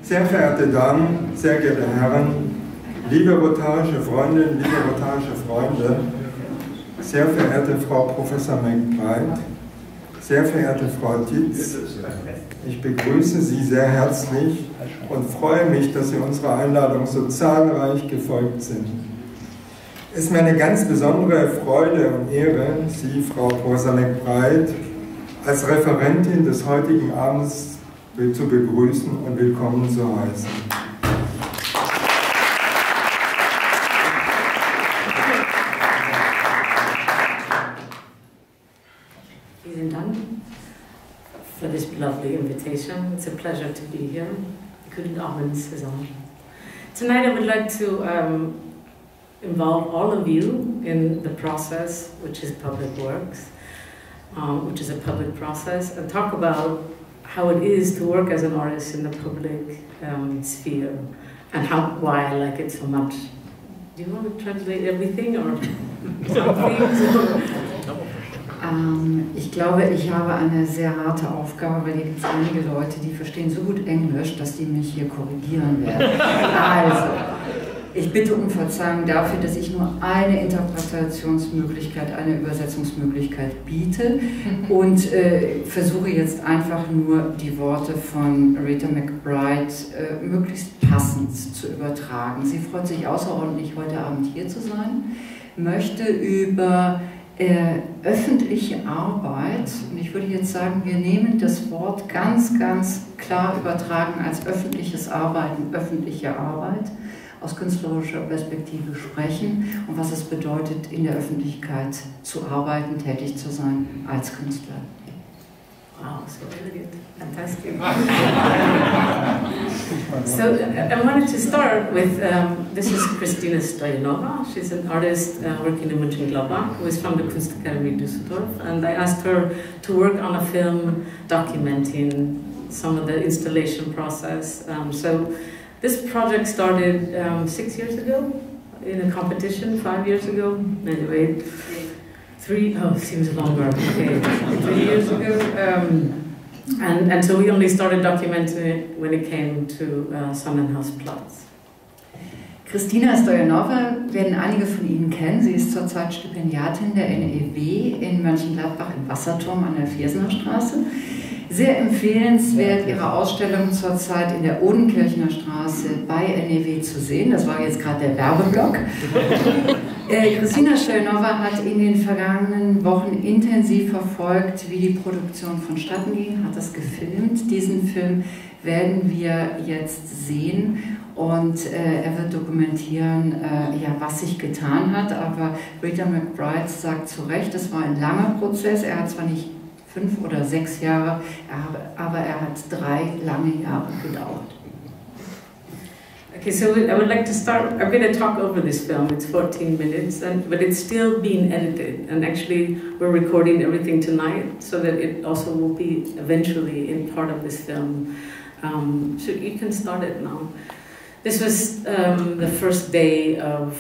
Sehr verehrte Damen, sehr geehrte Herren, liebe rotarische Freundinnen, liebe rotarische Freunde, sehr verehrte Frau Professor McBride, sehr verehrte Frau Tietz, ich begrüße Sie sehr herzlich und freue mich, dass Sie unserer Einladung so zahlreich gefolgt sind. Es ist mir eine ganz besondere Freude und Ehre, Sie, Frau Professor McBride, als Referentin des heutigen Abends zu begrüßen und willkommen zu heißen. Vielen Dank for this lovely invitation. It's a pleasure to be here. Guten Abend zusammen. Tonight I would like to involve all of you in the process, which is public works, which is a public process, and talk about how it is to work as an artist in the public sphere, and why I like it so much. Do you want to translate everything or something? Ich glaube, ich habe eine sehr harte Aufgabe, weil hier gibt es einige Leute, die verstehen so gut Englisch, dass die mich hier korrigieren werden. Also, ich bitte um Verzeihung dafür, dass ich nur eine Interpretationsmöglichkeit, eine Übersetzungsmöglichkeit biete und versuche jetzt einfach nur die Worte von Rita McBride möglichst passend zu übertragen. Sie freut sich außerordentlich, heute Abend hier zu sein, möchte über öffentliche Arbeit, und ich würde jetzt sagen, wir nehmen das Wort ganz, ganz klar übertragen als öffentliches Arbeiten, öffentliche Arbeit, aus künstlerischer Perspektive sprechen und was es bedeutet, in der Öffentlichkeit zu arbeiten, tätig zu sein als Künstler. Wow, so elegant, fantastic. So I wanted to start with, this is Kristina Stoyanova. She's an artist working in Mönchengladbach, who is from the Kunstakademie Düsseldorf, and I asked her to work on a film documenting some of the installation process. So this project started 6 years ago in a competition, 5 years ago, anyway. Seems longer, okay, 3 years ago. And so we only started documenting it when it came to Sonnenhausplatz. Kristina Stoyanova werden einige von Ihnen kennen. Sie ist zurzeit Stipendiatin der NEW in Mönchengladbach im Wasserturm an der Viersener Straße. Sehr empfehlenswert ihre Ausstellung zurzeit in der Odenkirchener Straße bei NEW zu sehen. Das war jetzt gerade der Werbeblock. Kristina Stoyanova hat in den vergangenen Wochen intensiv verfolgt, wie die Produktion vonstatten ging, hat das gefilmt. Diesen Film werden wir jetzt sehen und er wird dokumentieren, ja, was sich getan hat. Aber Rita McBride sagt zu Recht, es war ein langer Prozess. Er hat zwar nicht 5 oder 6 Jahre, aber er hat 3 lange Jahre gedauert. Okay, so I would like to start, I'm going to talk over this film, it's 14 minutes, but it's still being edited, and actually we're recording everything tonight so that it also will be eventually in part of this film. So you can start it now. This was the first day of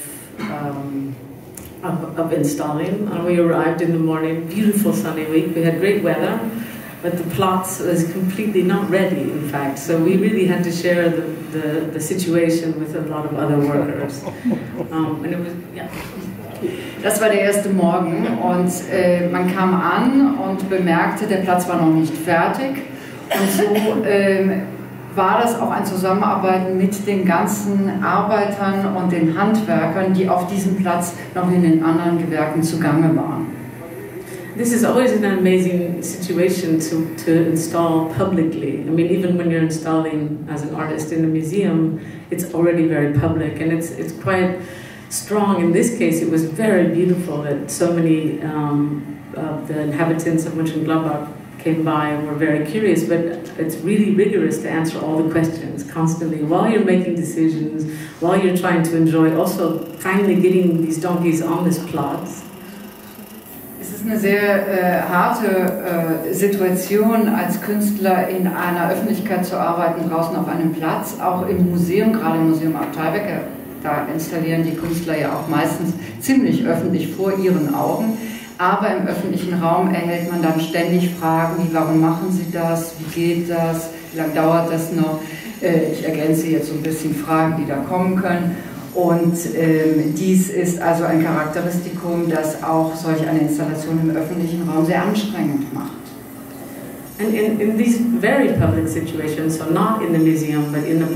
installing. We arrived in the morning, beautiful sunny week, we had great weather, but the plots was completely not ready, in fact, so we really had to share the situation with a lot of other workers. And it was, yeah. Das war der erste Morgen und man kam an und bemerkte, der Platz war noch nicht fertig und so war das auch ein Zusammenarbeiten mit den ganzen Arbeitern und den Handwerkern, die auf diesem Platz noch in den anderen Gewerken zugange waren. This is always an amazing situation to install publicly. I mean, even when you're installing as an artist in a museum, it's already very public, and it's quite strong. In this case, it was very beautiful that so many of the inhabitants of Mönchengladbach came by and were very curious, but it's really rigorous to answer all the questions constantly while you're making decisions, while you're trying to enjoy also finally getting these donkeys on this plot. Es ist eine sehr harte Situation, als Künstler in einer Öffentlichkeit zu arbeiten, draußen auf einem Platz, auch im Museum, gerade im Museum Abteilbeck, da installieren die Künstler ja auch meistens ziemlich öffentlich vor ihren Augen. aber im öffentlichen Raum erhält man dann ständig Fragen wie, warum machen Sie das, wie geht das, wie lange dauert das noch? Ich ergänze jetzt so ein bisschen Fragen, die da kommen können. Und dies ist also ein Charakteristikum, das auch solch eine Installation im öffentlichen Raum sehr anstrengend macht. And in these very public situations, so not in the museum, but in a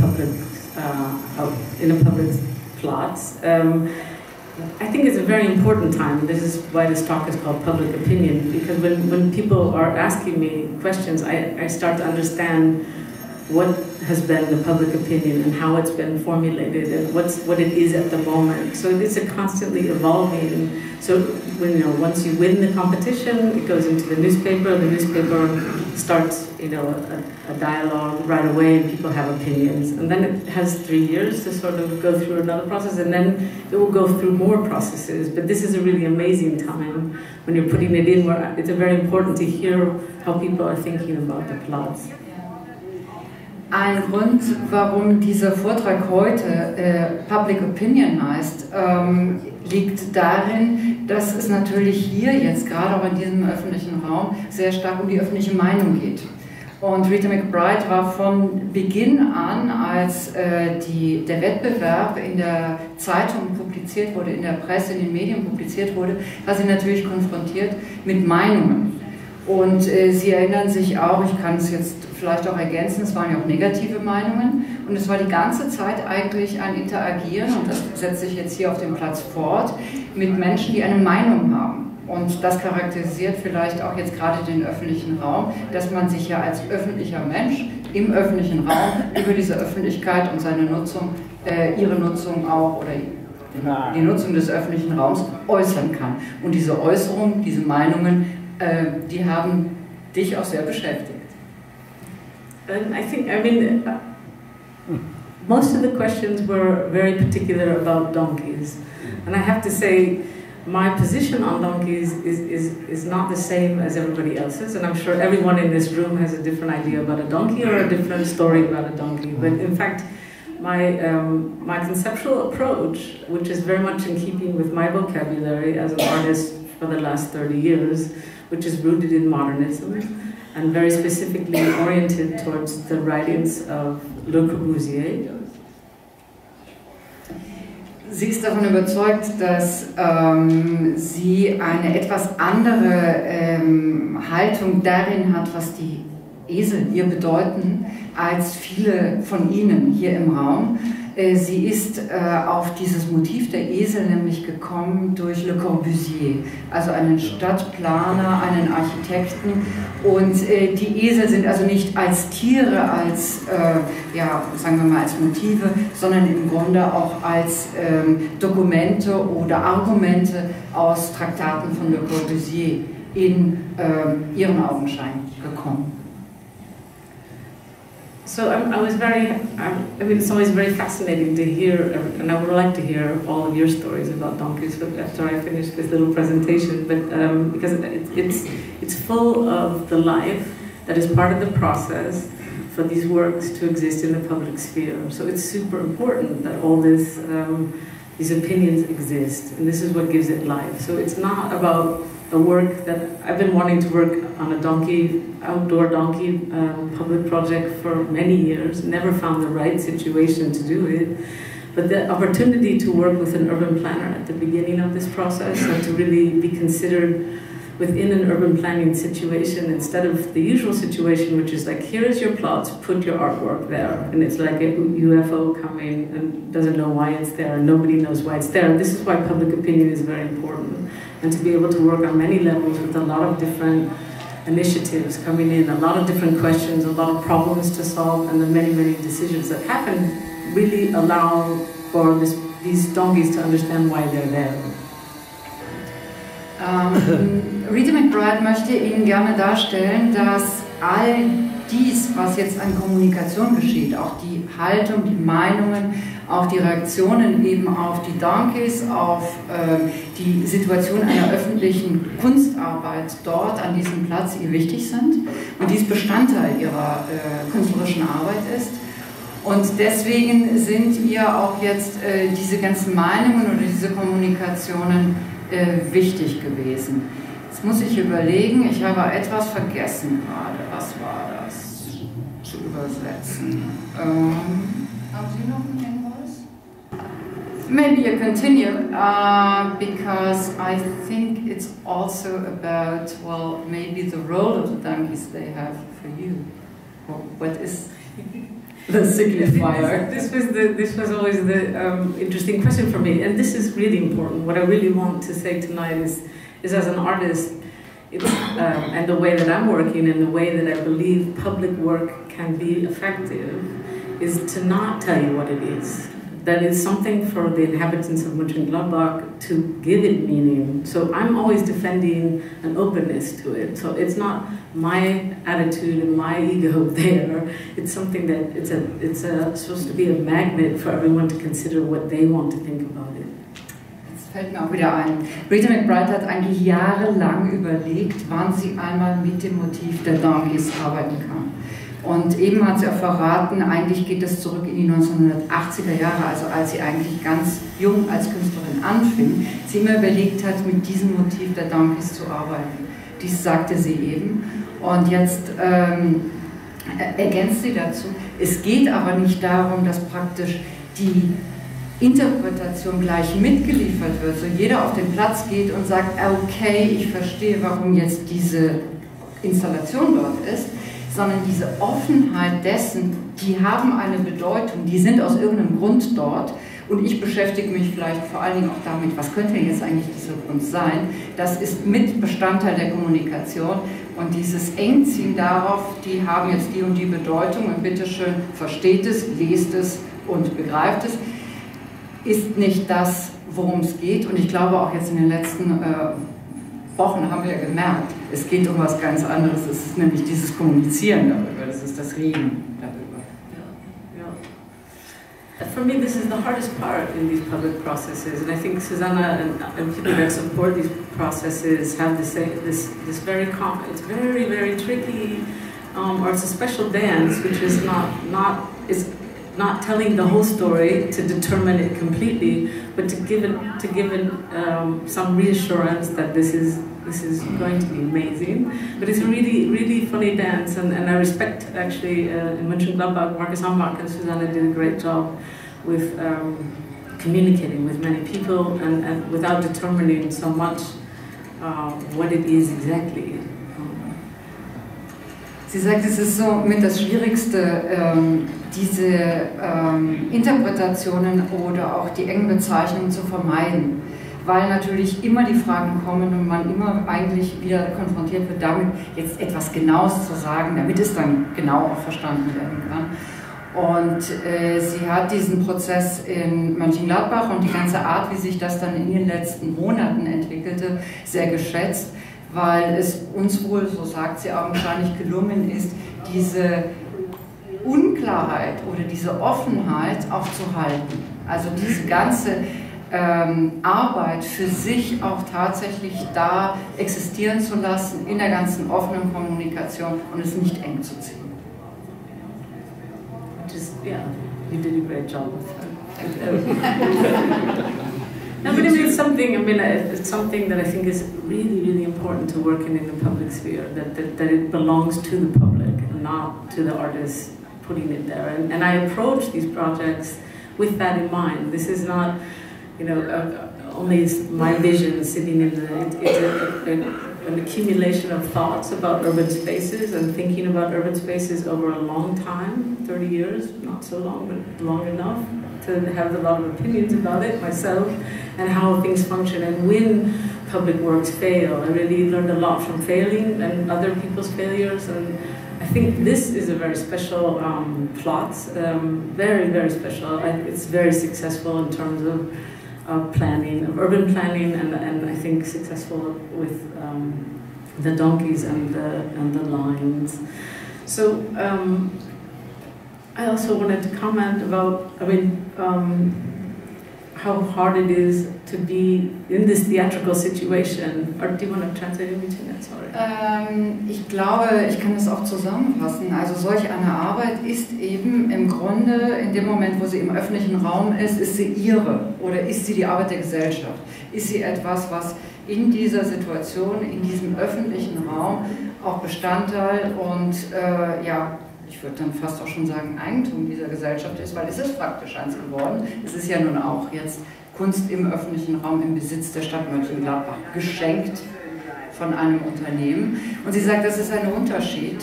public plots, I think it's a very important time. This is why this talk is called Public Opinion, because when people are asking me questions, I start to understand what has been the public opinion and how it's been formulated and what it is at the moment. So it's a constantly evolving. So when, once you win the competition, it goes into the newspaper starts a dialogue right away and people have opinions. And then it has 3 years to sort of go through another process, and then it will go through more processes. But this is a really amazing time when you're putting it in, where it's very important to hear how people are thinking about the plots. Ein Grund, warum dieser Vortrag heute Public Opinion heißt, liegt darin, dass es natürlich hier jetzt gerade auch in diesem öffentlichen Raum sehr stark um die öffentliche Meinung geht. Und Rita McBride war von Beginn an, als der Wettbewerb in der Zeitung publiziert wurde, in der Presse, in den Medien publiziert wurde, war sie natürlich konfrontiert mit Meinungen. Und Sie erinnern sich auch, ich kann es jetzt vielleicht auch ergänzen, es waren ja auch negative Meinungen und es war die ganze Zeit eigentlich ein Interagieren, und das setzt sich jetzt hier auf dem Platz fort, mit Menschen, die eine Meinung haben. Und das charakterisiert vielleicht auch jetzt gerade den öffentlichen Raum, dass man sich ja als öffentlicher Mensch im öffentlichen Raum über diese Öffentlichkeit und seine Nutzung, ihre Nutzung auch oder die Nutzung des öffentlichen Raums äußern kann. Und diese Äußerungen, diese Meinungen, die haben dich auch sehr beschäftigt. Most of the questions were very particular about donkeys. And I have to say, my position on donkeys is not the same as everybody else's. And I'm sure everyone in this room has a different idea about a donkey or a different story about a donkey. But in fact, my conceptual approach, which is very much in keeping with my vocabulary as an artist for the last 30 years, which is rooted in modernism, and very specifically oriented towards the writings of Le Corbusier. Sie ist davon überzeugt, dass sie eine etwas andere Haltung darin hat, was die Esel ihr bedeuten, als viele von Ihnen hier im Raum. Sie ist auf dieses Motiv der Esel nämlich gekommen durch Le Corbusier, also einen Stadtplaner, einen Architekten. Und die Esel sind also nicht als Tiere, als, sagen wir mal, als Motive, sondern im Grunde auch als Dokumente oder Argumente aus Traktaten von Le Corbusier in ihren Augenschein gekommen. So it's always very fascinating to hear, and I would like to hear all of your stories about donkeys after I finish this little presentation, but because it's full of the life that is part of the process for these works to exist in the public sphere. So it's super important that all these opinions exist, and this is what gives it life. So it's not about a work that I've been wanting to work on a outdoor donkey public project for many years, never found the right situation to do it. But the opportunity to work with an urban planner at the beginning of this process and to really be considered within an urban planning situation instead of the usual situation, which is like, here is your plots, put your artwork there. And it's like a UFO coming and doesn't know why it's there, and nobody knows why it's there. And this is why public opinion is very important. And to be able to work on many levels with a lot of different initiatives coming in, a lot of different questions, a lot of problems to solve, and the many, many decisions that happen really allow for these donkeys to understand why they're there. Rita McBride möchte Ihnen gerne darstellen, dass all dies, was jetzt an Kommunikation geschieht, auch die Haltung, die Meinungen, auch die Reaktionen eben auf die Donkeys, auf die Situation einer öffentlichen Kunstarbeit dort an diesem Platz ihr wichtig sind und dies Bestandteil ihrer künstlerischen Arbeit ist. Und deswegen sind ihr auch jetzt diese ganzen Meinungen oder diese Kommunikationen wichtig gewesen. Jetzt muss ich überlegen, ich habe etwas vergessen gerade. Was war das zu übersetzen? Haben Sie noch einen Hinweis? Maybe you continue, because I think it's also about, well, maybe the role of the donkeys they have for you. What is the signifier? This was always the interesting question for me, and this is really important. What I really want to say tonight is as an artist, and the way that I'm working and the way that I believe public work can be effective is to not tell you what it is. That is something for the inhabitants of Mönchengladbach to give it meaning. So I'm always defending an openness to it. So it's not my attitude and my ego there. It's something that it's supposed to be a magnet for everyone to consider what they want to think about it. Fällt mir auch wieder ein. Rita McBride hat eigentlich jahrelang überlegt, wann sie einmal mit dem Motiv der Donkeys arbeiten kann. Und eben hat sie auch verraten, eigentlich geht es zurück in die 1980er Jahre, also als sie eigentlich ganz jung als Künstlerin anfing, sie immer überlegt hat, mit diesem Motiv der Donkeys zu arbeiten. Dies sagte sie eben. Und jetzt ergänzt sie dazu, es geht aber nicht darum, dass praktisch die Interpretation gleich mitgeliefert wird, so jeder auf den Platz geht und sagt, okay, ich verstehe, warum jetzt diese Installation dort ist, sondern diese Offenheit dessen, die haben eine Bedeutung, die sind aus irgendeinem Grund dort und ich beschäftige mich vielleicht vor allen Dingen auch damit, was könnte jetzt eigentlich dieser Grund sein, das ist mit Bestandteil der Kommunikation und dieses Engziehen darauf, die haben jetzt die und die Bedeutung und bitteschön versteht es, lest es und begreift es, ist nicht das, worum es geht. Und ich glaube auch jetzt in den letzten Wochen haben wir ja gemerkt, es geht um was ganz anderes. Es ist nämlich dieses Kommunizieren darüber, das ist das Reden darüber. Yeah. For me, this is the hardest part in these public processes, and I think Susanna and people that support these processes have this very it's very, very tricky, or it's a special dance, which is not telling the whole story to determine it completely, but to give it some reassurance that this is going to be amazing. But it's a really, really funny dance, and I respect actually in Mönchengladbach, Markus Hambach and Susanna did a great job with communicating with many people and without determining so much what it is exactly. Sie sagt, es ist so mit das Schwierigste, diese Interpretationen oder auch die engen Bezeichnungen zu vermeiden, weil natürlich immer die Fragen kommen und man immer eigentlich wieder konfrontiert wird damit, jetzt etwas Genaues zu sagen, damit es dann genau auch verstanden werden kann. Und sie hat diesen Prozess in Mönchengladbach und die ganze Art, wie sich das dann in den letzten Monaten entwickelte, sehr geschätzt, weil es uns wohl, so sagt sie augenscheinlich, gelungen ist, diese Unklarheit oder diese Offenheit auch zu halten. Also diese ganze Arbeit für sich auch tatsächlich da existieren zu lassen, in der ganzen offenen Kommunikation und es nicht eng zu ziehen. Yeah, you did a great job with that. No, but I mean, it's something that I think is really, really important to work in the public sphere, that it belongs to the public and not to the artists putting it there. And I approach these projects with that in mind. This is not, only my vision sitting in an accumulation of thoughts about urban spaces and thinking about urban spaces over a long time, 30 years, not so long, but long enough to have a lot of opinions about it myself and how things function and when public works fail. I really learned a lot from failing and other people's failures, and I think this is a very special plot, very, very special. It's very successful in terms of planning, of urban planning, and I think successful with the donkeys and the lines. So I also wanted to comment about, how hard it is to be in this theatrical situation. Or do you want to translate it between that? Sorry. Ich glaube, ich kann das auch zusammenfassen. Also solch eine Arbeit ist eben im Grunde, in dem Moment, wo sie im öffentlichen Raum ist sie ihre oder ist sie die Arbeit der Gesellschaft? Ist sie etwas, was in dieser Situation, in diesem öffentlichen Raum auch Bestandteil und ja, ich würde dann fast auch schon sagen, Eigentum dieser Gesellschaft ist, weil es ist praktisch eins geworden. Es ist ja nun auch jetzt Kunst im öffentlichen Raum im Besitz der Stadt Mönchengladbach, geschenkt von einem Unternehmen. Und sie sagt, das ist ein Unterschied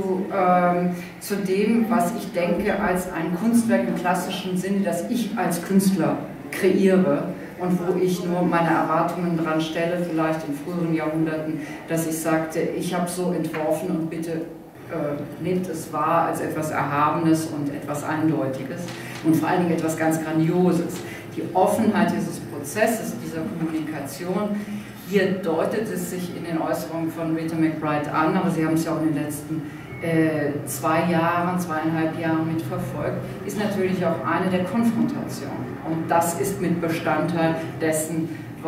zu dem, was ich denke als ein Kunstwerk im klassischen Sinne, das ich als Künstler kreiere und wo ich nur meine Erwartungen dran stelle, vielleicht in früheren Jahrhunderten, dass ich sagte, ich habe so entworfen und bitte nehmt es wahr als etwas Erhabenes und etwas Eindeutiges und vor allen Dingen etwas ganz Grandioses. Die Offenheit dieses Prozesses, dieser Kommunikation, hier deutet es sich in den Äußerungen von Rita McBride an, aber Sie haben es ja auch in den letzten 2 Jahren, 2,5 Jahren mitverfolgt, ist natürlich auch eine der Konfrontationen. Und das ist mit Bestandteil dessen,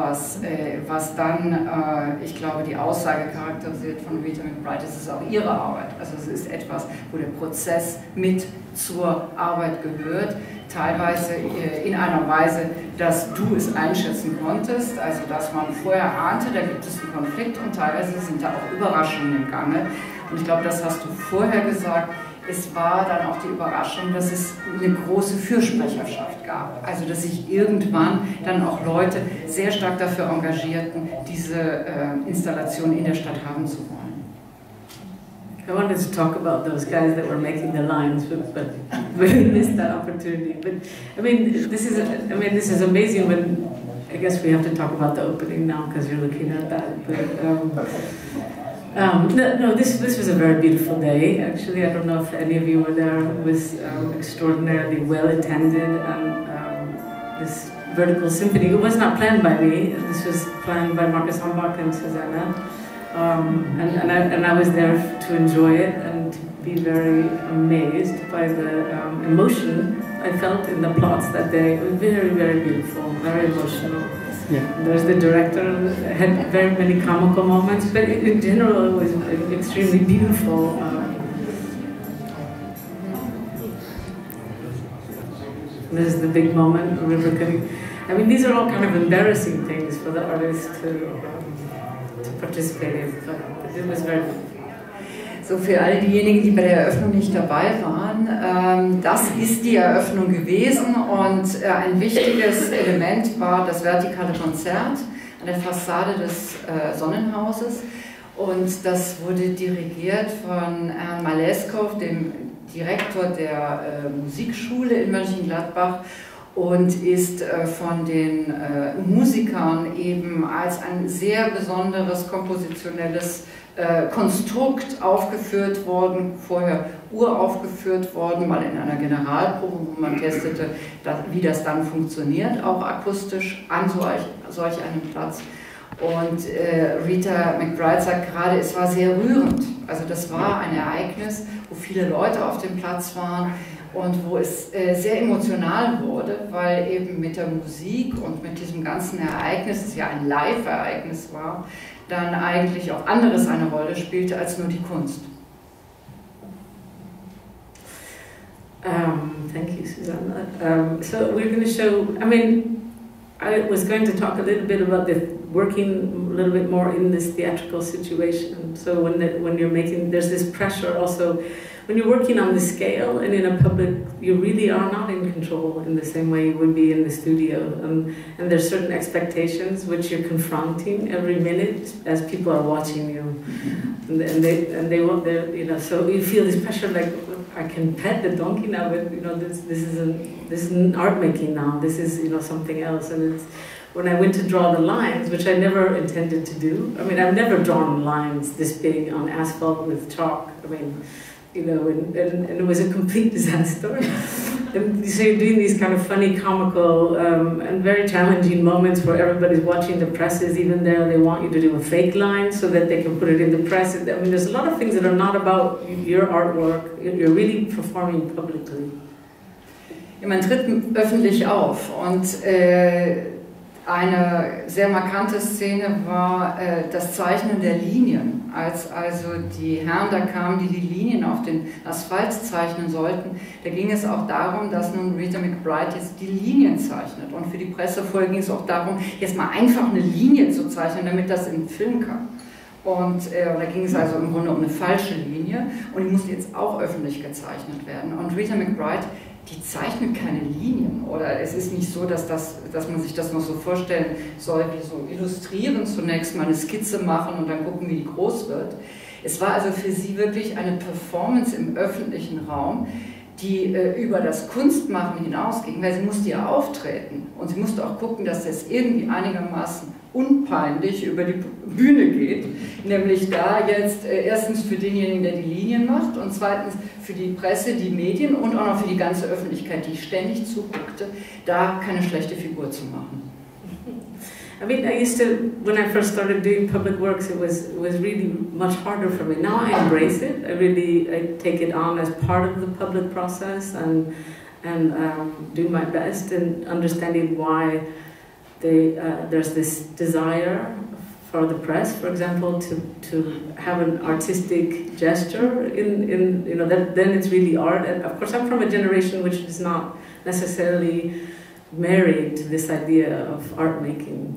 was dann, ich glaube, die Aussage charakterisiert von Rita McBride, es ist auch ihre Arbeit. Also es ist etwas, wo der Prozess mit zur Arbeit gehört, teilweise in einer Weise, dass du es einschätzen konntest, also dass man vorher ahnte, da gibt es einen Konflikt und teilweise sind da auch Überraschungen im Gange. Und ich glaube, das hast du vorher gesagt. Es war dann auch die Überraschung, dass es eine große Fürsprecherschaft gab. Also dass sich irgendwann dann auch Leute sehr stark dafür engagierten, diese Installation in der Stadt haben zu wollen. I wanted to talk about those guys that were making the lines, but we missed that opportunity. But I mean, this is amazing. When I guess we have to talk about the opening now because you're looking at that. But, this was a very beautiful day. Actually, I don't know if any of you were there. It was extraordinarily well attended, and this vertical symphony. It was not planned by me. This was planned by Markus Hambach and Susanna, and I was there to enjoy it and to be very amazed by the emotion I felt in the plots that day. It was very, very beautiful, very emotional. Yeah. There's the director, had very many comical moments, but in general it was extremely beautiful. There's the big moment, river cutting. I mean, these are all kind of embarrassing things for the artist to participate in, but it was very good. So, für all diejenigen, die bei der Eröffnung nicht dabei waren, das ist die Eröffnung gewesen und ein wichtiges Element war das vertikale Konzert an der Fassade des Sonnenhauses und das wurde dirigiert von Herrn Maleskow, dem Direktor der Musikschule in Mönchengladbach und ist von den Musikern eben als ein sehr besonderes kompositionelles Konstrukt aufgeführt worden, vorher uraufgeführt worden, mal in einer Generalprobe, wo man testete, wie das dann funktioniert, auch akustisch an solch einem Platz. Und Rita McBride sagt gerade, es war sehr rührend. Also das war ein Ereignis, wo viele Leute auf dem Platz waren und wo es sehr emotional wurde, weil eben mit der Musik und mit diesem ganzen Ereignis, das ja ein Live-Ereignis war, dann eigentlich auch anderes eine Rolle spielte als nur die Kunst. Thank you, Susanna. So we're going to show, I mean, I was going to talk a little bit about working a little bit more in this theatrical situation. So when you're making, there's this pressure also, when you're working on the scale and in a public, you really are not in control in the same way you would be in the studio. And there's certain expectations which you're confronting every minute as people are watching you. And they want their, you know, so you feel this pressure like, I can pet the donkey now, but you know, this isn't art making now. This is, you know, something else. And it's, when I went to draw the lines, which I never intended to do. I mean, I've never drawn lines this big on asphalt with chalk. I mean, you know, and it was a complete disaster. And so you're doing these kind of funny, comical, and very challenging moments where everybody's watching. The press is even there. They want you to do a fake line so that they can put it in the press. I mean, there's a lot of things that are not about your artwork. You're really performing publicly. Man tritt öffentlich auf und eine sehr markante Szene war das Zeichnen der Linien. Als also die Herren da kamen, die die Linien auf den Asphalt zeichnen sollten, da ging es auch darum, dass nun Rita McBride jetzt die Linien zeichnet. Und für die Presse vorher ging es auch darum, jetzt mal einfach eine Linie zu zeichnen, damit das in den Film kam. Und da ging es also im Grunde um eine falsche Linie und die musste jetzt auch öffentlich gezeichnet werden. Und Rita McBride, die zeichnet keine Linien, oder es ist nicht so, dass man sich das noch so vorstellen soll, wie so illustrieren, zunächst mal eine Skizze machen und dann gucken, wie die groß wird. Es war also für sie wirklich eine Performance im öffentlichen Raum, die über das Kunstmachen hinausging, weil sie musste ja auftreten und sie musste auch gucken, dass das irgendwie einigermaßen unpeinlich über die Bühne geht, nämlich da jetzt erstens für denjenigen, der die Linien macht und zweitens für die Presse, die Medien und auch noch für die ganze Öffentlichkeit, die ständig zuguckte, da keine schlechte Figur zu machen. I mean, I used to, when I first started doing public works, it was really much harder for me. Now I embrace it. I take it on as part of the public process and do my best in understanding why there's this desire for the press, for example, to have an artistic gesture in you know, then it's really art. And of course, I'm from a generation which is not necessarily married to this idea of art making.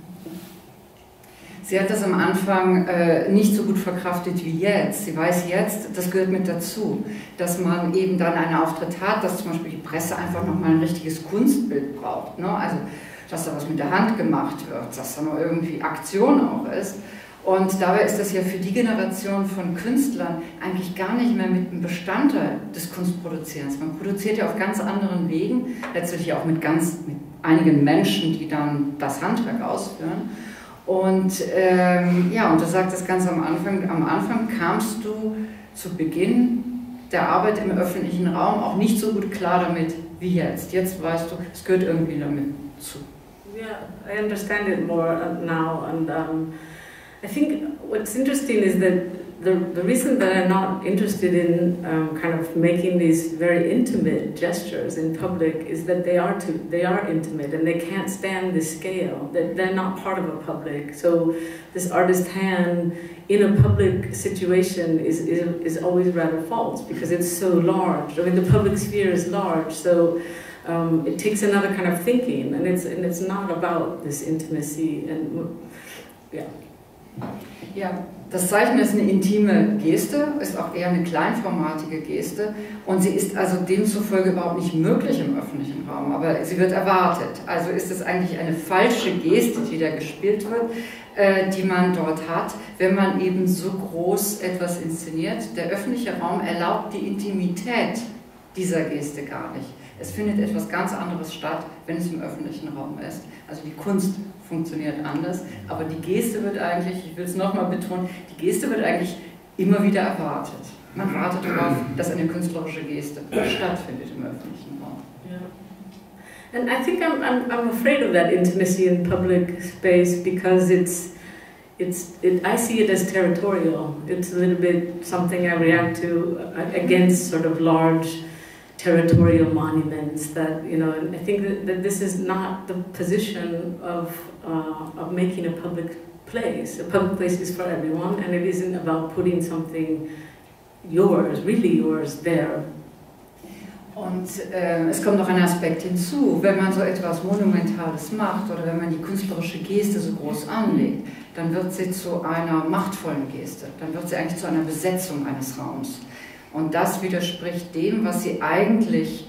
Sie hat das am Anfang nicht so gut verkraftet wie jetzt. Sie weiß jetzt, das gehört mit dazu, dass man eben dann einen Auftritt hat, dass zum Beispiel die Presse einfach nochmal ein richtiges Kunstbild braucht. Ne? Also, dass da was mit der Hand gemacht wird, dass da noch irgendwie Aktion auch ist. Und dabei ist das ja für die Generation von Künstlern eigentlich gar nicht mehr mit einem Bestandteil des Kunstproduzierens. Man produziert ja auf ganz anderen Wegen, letztlich auch mit einigen Menschen, die dann das Handwerk ausführen. Und ja, und du sagtest ganz am Anfang kamst du zu Beginn der Arbeit im öffentlichen Raum auch nicht so gut klar damit wie jetzt. Jetzt weißt du, es gehört irgendwie damit zu. Yeah, I understand it more now, and I think what's interesting is that the reason that I'm not interested in kind of making these very intimate gestures in public is that they are intimate and they can't stand the scale. That they're not part of a public. So this artist hand in a public situation is always rather false because it's so large. I mean, the public sphere is large, so. It takes another kind of thinking, and it's not about this intimacy and yeah. Ja, das Zeichnen ist eine intime Geste, ist auch eher eine kleinformatige Geste und sie ist also demzufolge überhaupt nicht möglich im öffentlichen Raum, aber sie wird erwartet. Also ist es eigentlich eine falsche Geste, die da gespielt wird, die man dort hat, wenn man eben so groß etwas inszeniert. Der öffentliche Raum erlaubt die Intimität dieser Geste gar nicht. Es findet etwas ganz anderes statt, wenn es im öffentlichen Raum ist. Also die Kunst funktioniert anders, aber die Geste wird eigentlich, ich will es nochmal betonen, die Geste wird eigentlich immer wieder erwartet. Man wartet darauf, dass eine künstlerische Geste stattfindet im öffentlichen Raum. Yeah. And I think I'm afraid of that intimacy in public space because I see it as territorial. It's a little bit something I react to against sort of large territorial monuments that, you know, and I think that this is not the position of making a public place. A public place is for everyone, and it isn't about putting something yours, really yours, there. Und es kommt noch ein Aspekt hinzu, wenn man so etwas Monumentales macht oder wenn man die künstlerische Geste so groß anlegt, dann wird sie zu einer machtvollen Geste, dann wird sie eigentlich zu einer Besetzung eines Raums. Und das widerspricht dem, was sie eigentlich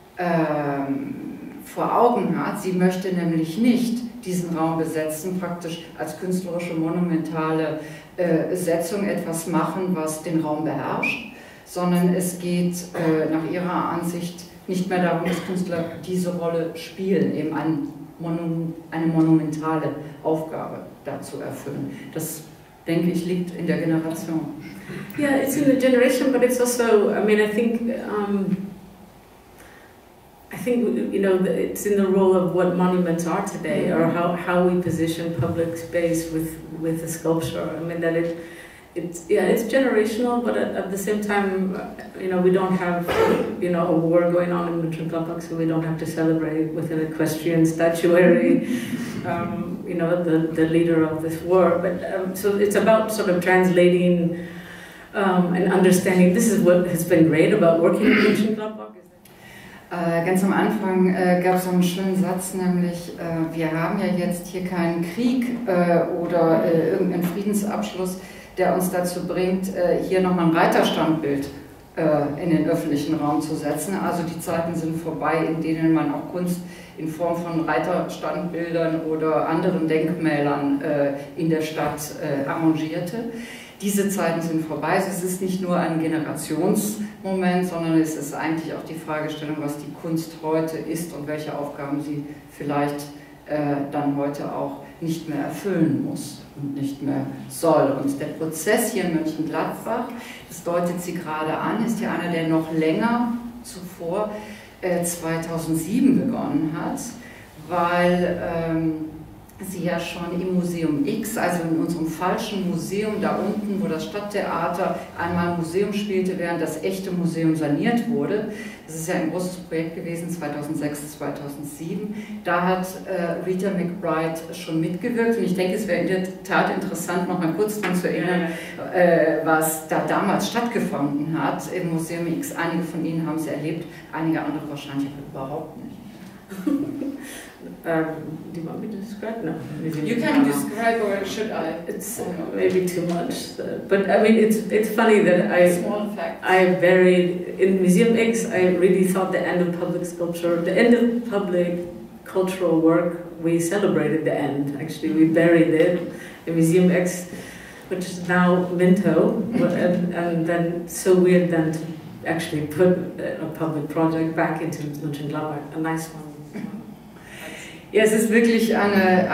vor Augen hat. Sie möchte nämlich nicht diesen Raum besetzen, praktisch als künstlerische, monumentale Setzung etwas machen, was den Raum beherrscht, sondern es geht nach ihrer Ansicht nicht mehr darum, dass Künstler diese Rolle spielen, eben eine monumentale Aufgabe dazu erfüllen. Das, denke ich, liegt in der Generation. Yeah, it's in the generation, but it's also, I mean, I think, you know, it's in the role of what monuments are today, or how we position public space with the sculpture. I mean, that it's generational, but at the same time, we don't have, a war going on in Mönchengladbach, so we don't have to celebrate with an equestrian statuary, the leader of this war. But so it's about sort of translating and understanding. This is what has been great about working in Mönchengladbach. Ganz am Anfang gab es einen schönen Satz, nämlich wir haben ja jetzt hier keinen Krieg oder irgendeinen Friedensabschluss, der uns dazu bringt, hier nochmal ein Reiterstandbild in den öffentlichen Raum zu setzen. Also die Zeiten sind vorbei, in denen man auch Kunst in Form von Reiterstandbildern oder anderen Denkmälern in der Stadt arrangierte. Diese Zeiten sind vorbei. Es ist nicht nur ein Generationsmoment, sondern es ist eigentlich auch die Fragestellung, was die Kunst heute ist und welche Aufgaben sie vielleicht dann heute auch nicht mehr erfüllen muss und nicht mehr soll. Und der Prozess hier in Mönchengladbach, das deutet sie gerade an, ist ja einer, der noch länger zuvor 2007 begonnen hat, weil sie ja schon im Museum X, also in unserem falschen Museum da unten, wo das Stadttheater einmal Museum spielte, während das echte Museum saniert wurde. Das ist ja ein großes Projekt gewesen, 2006, 2007. Da hat Rita McBride schon mitgewirkt und ich denke, es wäre in der Tat interessant, noch mal kurz daran zu erinnern, was da damals stattgefunden hat im Museum X. Einige von Ihnen haben es erlebt, einige andere wahrscheinlich überhaupt nicht. Do you want me to describe? No. You can describe, or should I? It's maybe too much. But I mean, it's funny that I buried in Museum X. I really thought the end of public sculpture, the end of public cultural work, we celebrated the end. Actually, we buried it in Museum X, which is now Minto, and then so weird then to actually put a public project back into Mönchengladbach, a nice one. Ja, es ist wirklich eine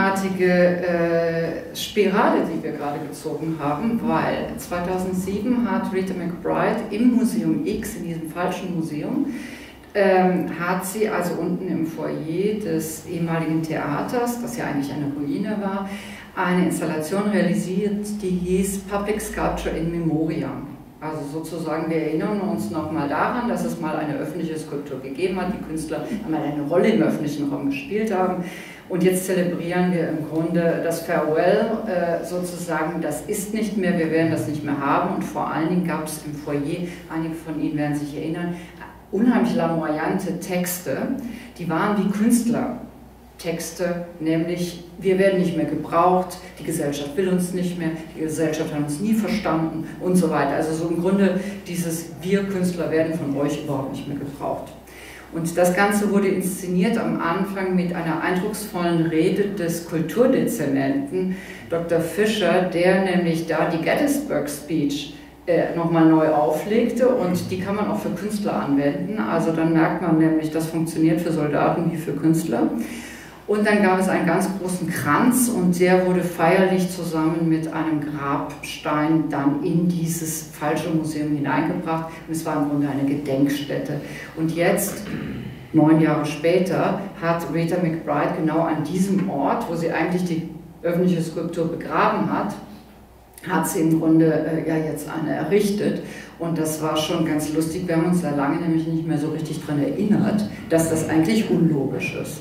eigenartige Spirale, die wir gerade gezogen haben, weil 2007 hat Rita McBride im Museum X, in diesem falschen Museum, hat sie also unten im Foyer des ehemaligen Theaters, das ja eigentlich eine Ruine war, eine Installation realisiert, die hieß Public Sculpture in Memoriam. Also sozusagen, wir erinnern uns nochmal daran, dass es mal eine öffentliche Skulptur gegeben hat, die Künstler einmal eine Rolle im öffentlichen Raum gespielt haben. Und jetzt zelebrieren wir im Grunde das Farewell, sozusagen, das ist nicht mehr, wir werden das nicht mehr haben. Und vor allen Dingen gab es im Foyer, einige von Ihnen werden sich erinnern, unheimlich lamoyante Texte, die waren wie Künstlertexte, nämlich wir werden nicht mehr gebraucht, die Gesellschaft will uns nicht mehr, die Gesellschaft hat uns nie verstanden und so weiter. Also so im Grunde dieses wir Künstler werden von euch überhaupt nicht mehr gebraucht. Und das Ganze wurde inszeniert am Anfang mit einer eindrucksvollen Rede des Kulturdezernenten Dr. Fischer, der nämlich da die Gettysburg Speech nochmal neu auflegte und die kann man auch für Künstler anwenden. Also dann merkt man nämlich, das funktioniert für Soldaten wie für Künstler. Und dann gab es einen ganz großen Kranz und der wurde feierlich zusammen mit einem Grabstein dann in dieses falsche Museum hineingebracht. Und es war im Grunde eine Gedenkstätte. Und jetzt, 9 Jahre später, hat Rita McBride genau an diesem Ort, wo sie eigentlich die öffentliche Skulptur begraben hat, hat sie im Grunde ja jetzt eine errichtet. Und das war schon ganz lustig. Wir haben uns da lange nämlich nicht mehr so richtig daran erinnert, dass das eigentlich unlogisch ist.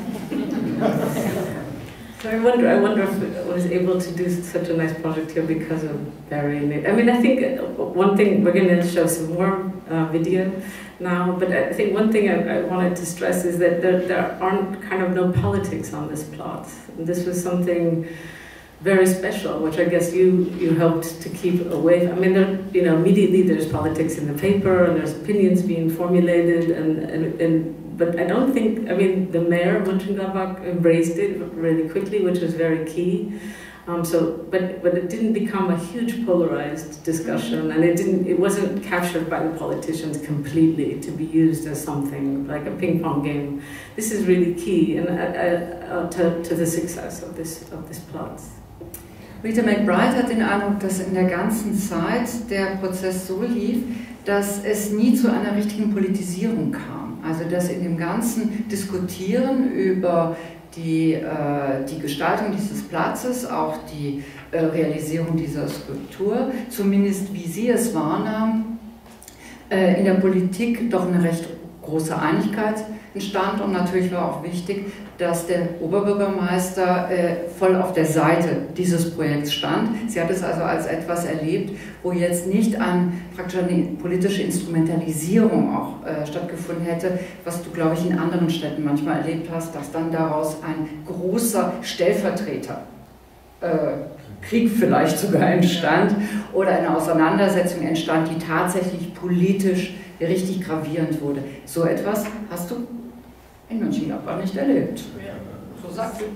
So I wonder if I was able to do such a nice project here because of burying it. I mean, I think one thing, we're going to show some more video now, but I think one thing I wanted to stress is that there aren't kind of no politics on this plot. And this was something very special, which I guess you helped to keep away. I mean, immediately there's politics in the paper and there's opinions being formulated but I don't think, I mean, the mayor of Mönchengladbach embraced it really quickly, which was very key. But it didn't become a huge polarized discussion, and it wasn't captured by the politicians completely to be used as something like a ping pong game. This is really key and to the success of this plot. Rita McBride hat den Eindruck, dass in der ganzen Zeit der Prozess so lief, dass es nie zu einer richtigen Politisierung kam. Also dass in dem ganzen Diskutieren über die Gestaltung dieses Platzes, auch die Realisierung dieser Skulptur, zumindest wie sie es wahrnahm, in der Politik doch eine recht große Einigkeit entstand. Und natürlich war auch wichtig, dass der Oberbürgermeister voll auf der Seite dieses Projekts stand. Sie hat es also als etwas erlebt, wo jetzt nicht praktisch eine politische Instrumentalisierung auch stattgefunden hätte, was du, glaube ich, in anderen Städten manchmal erlebt hast, dass dann daraus ein großer Stellvertreter Krieg vielleicht sogar entstand oder eine Auseinandersetzung entstand, die tatsächlich politisch richtig gravierend wurde. So etwas hast du in Mönchengladbach nicht erlebt. So sagt sie.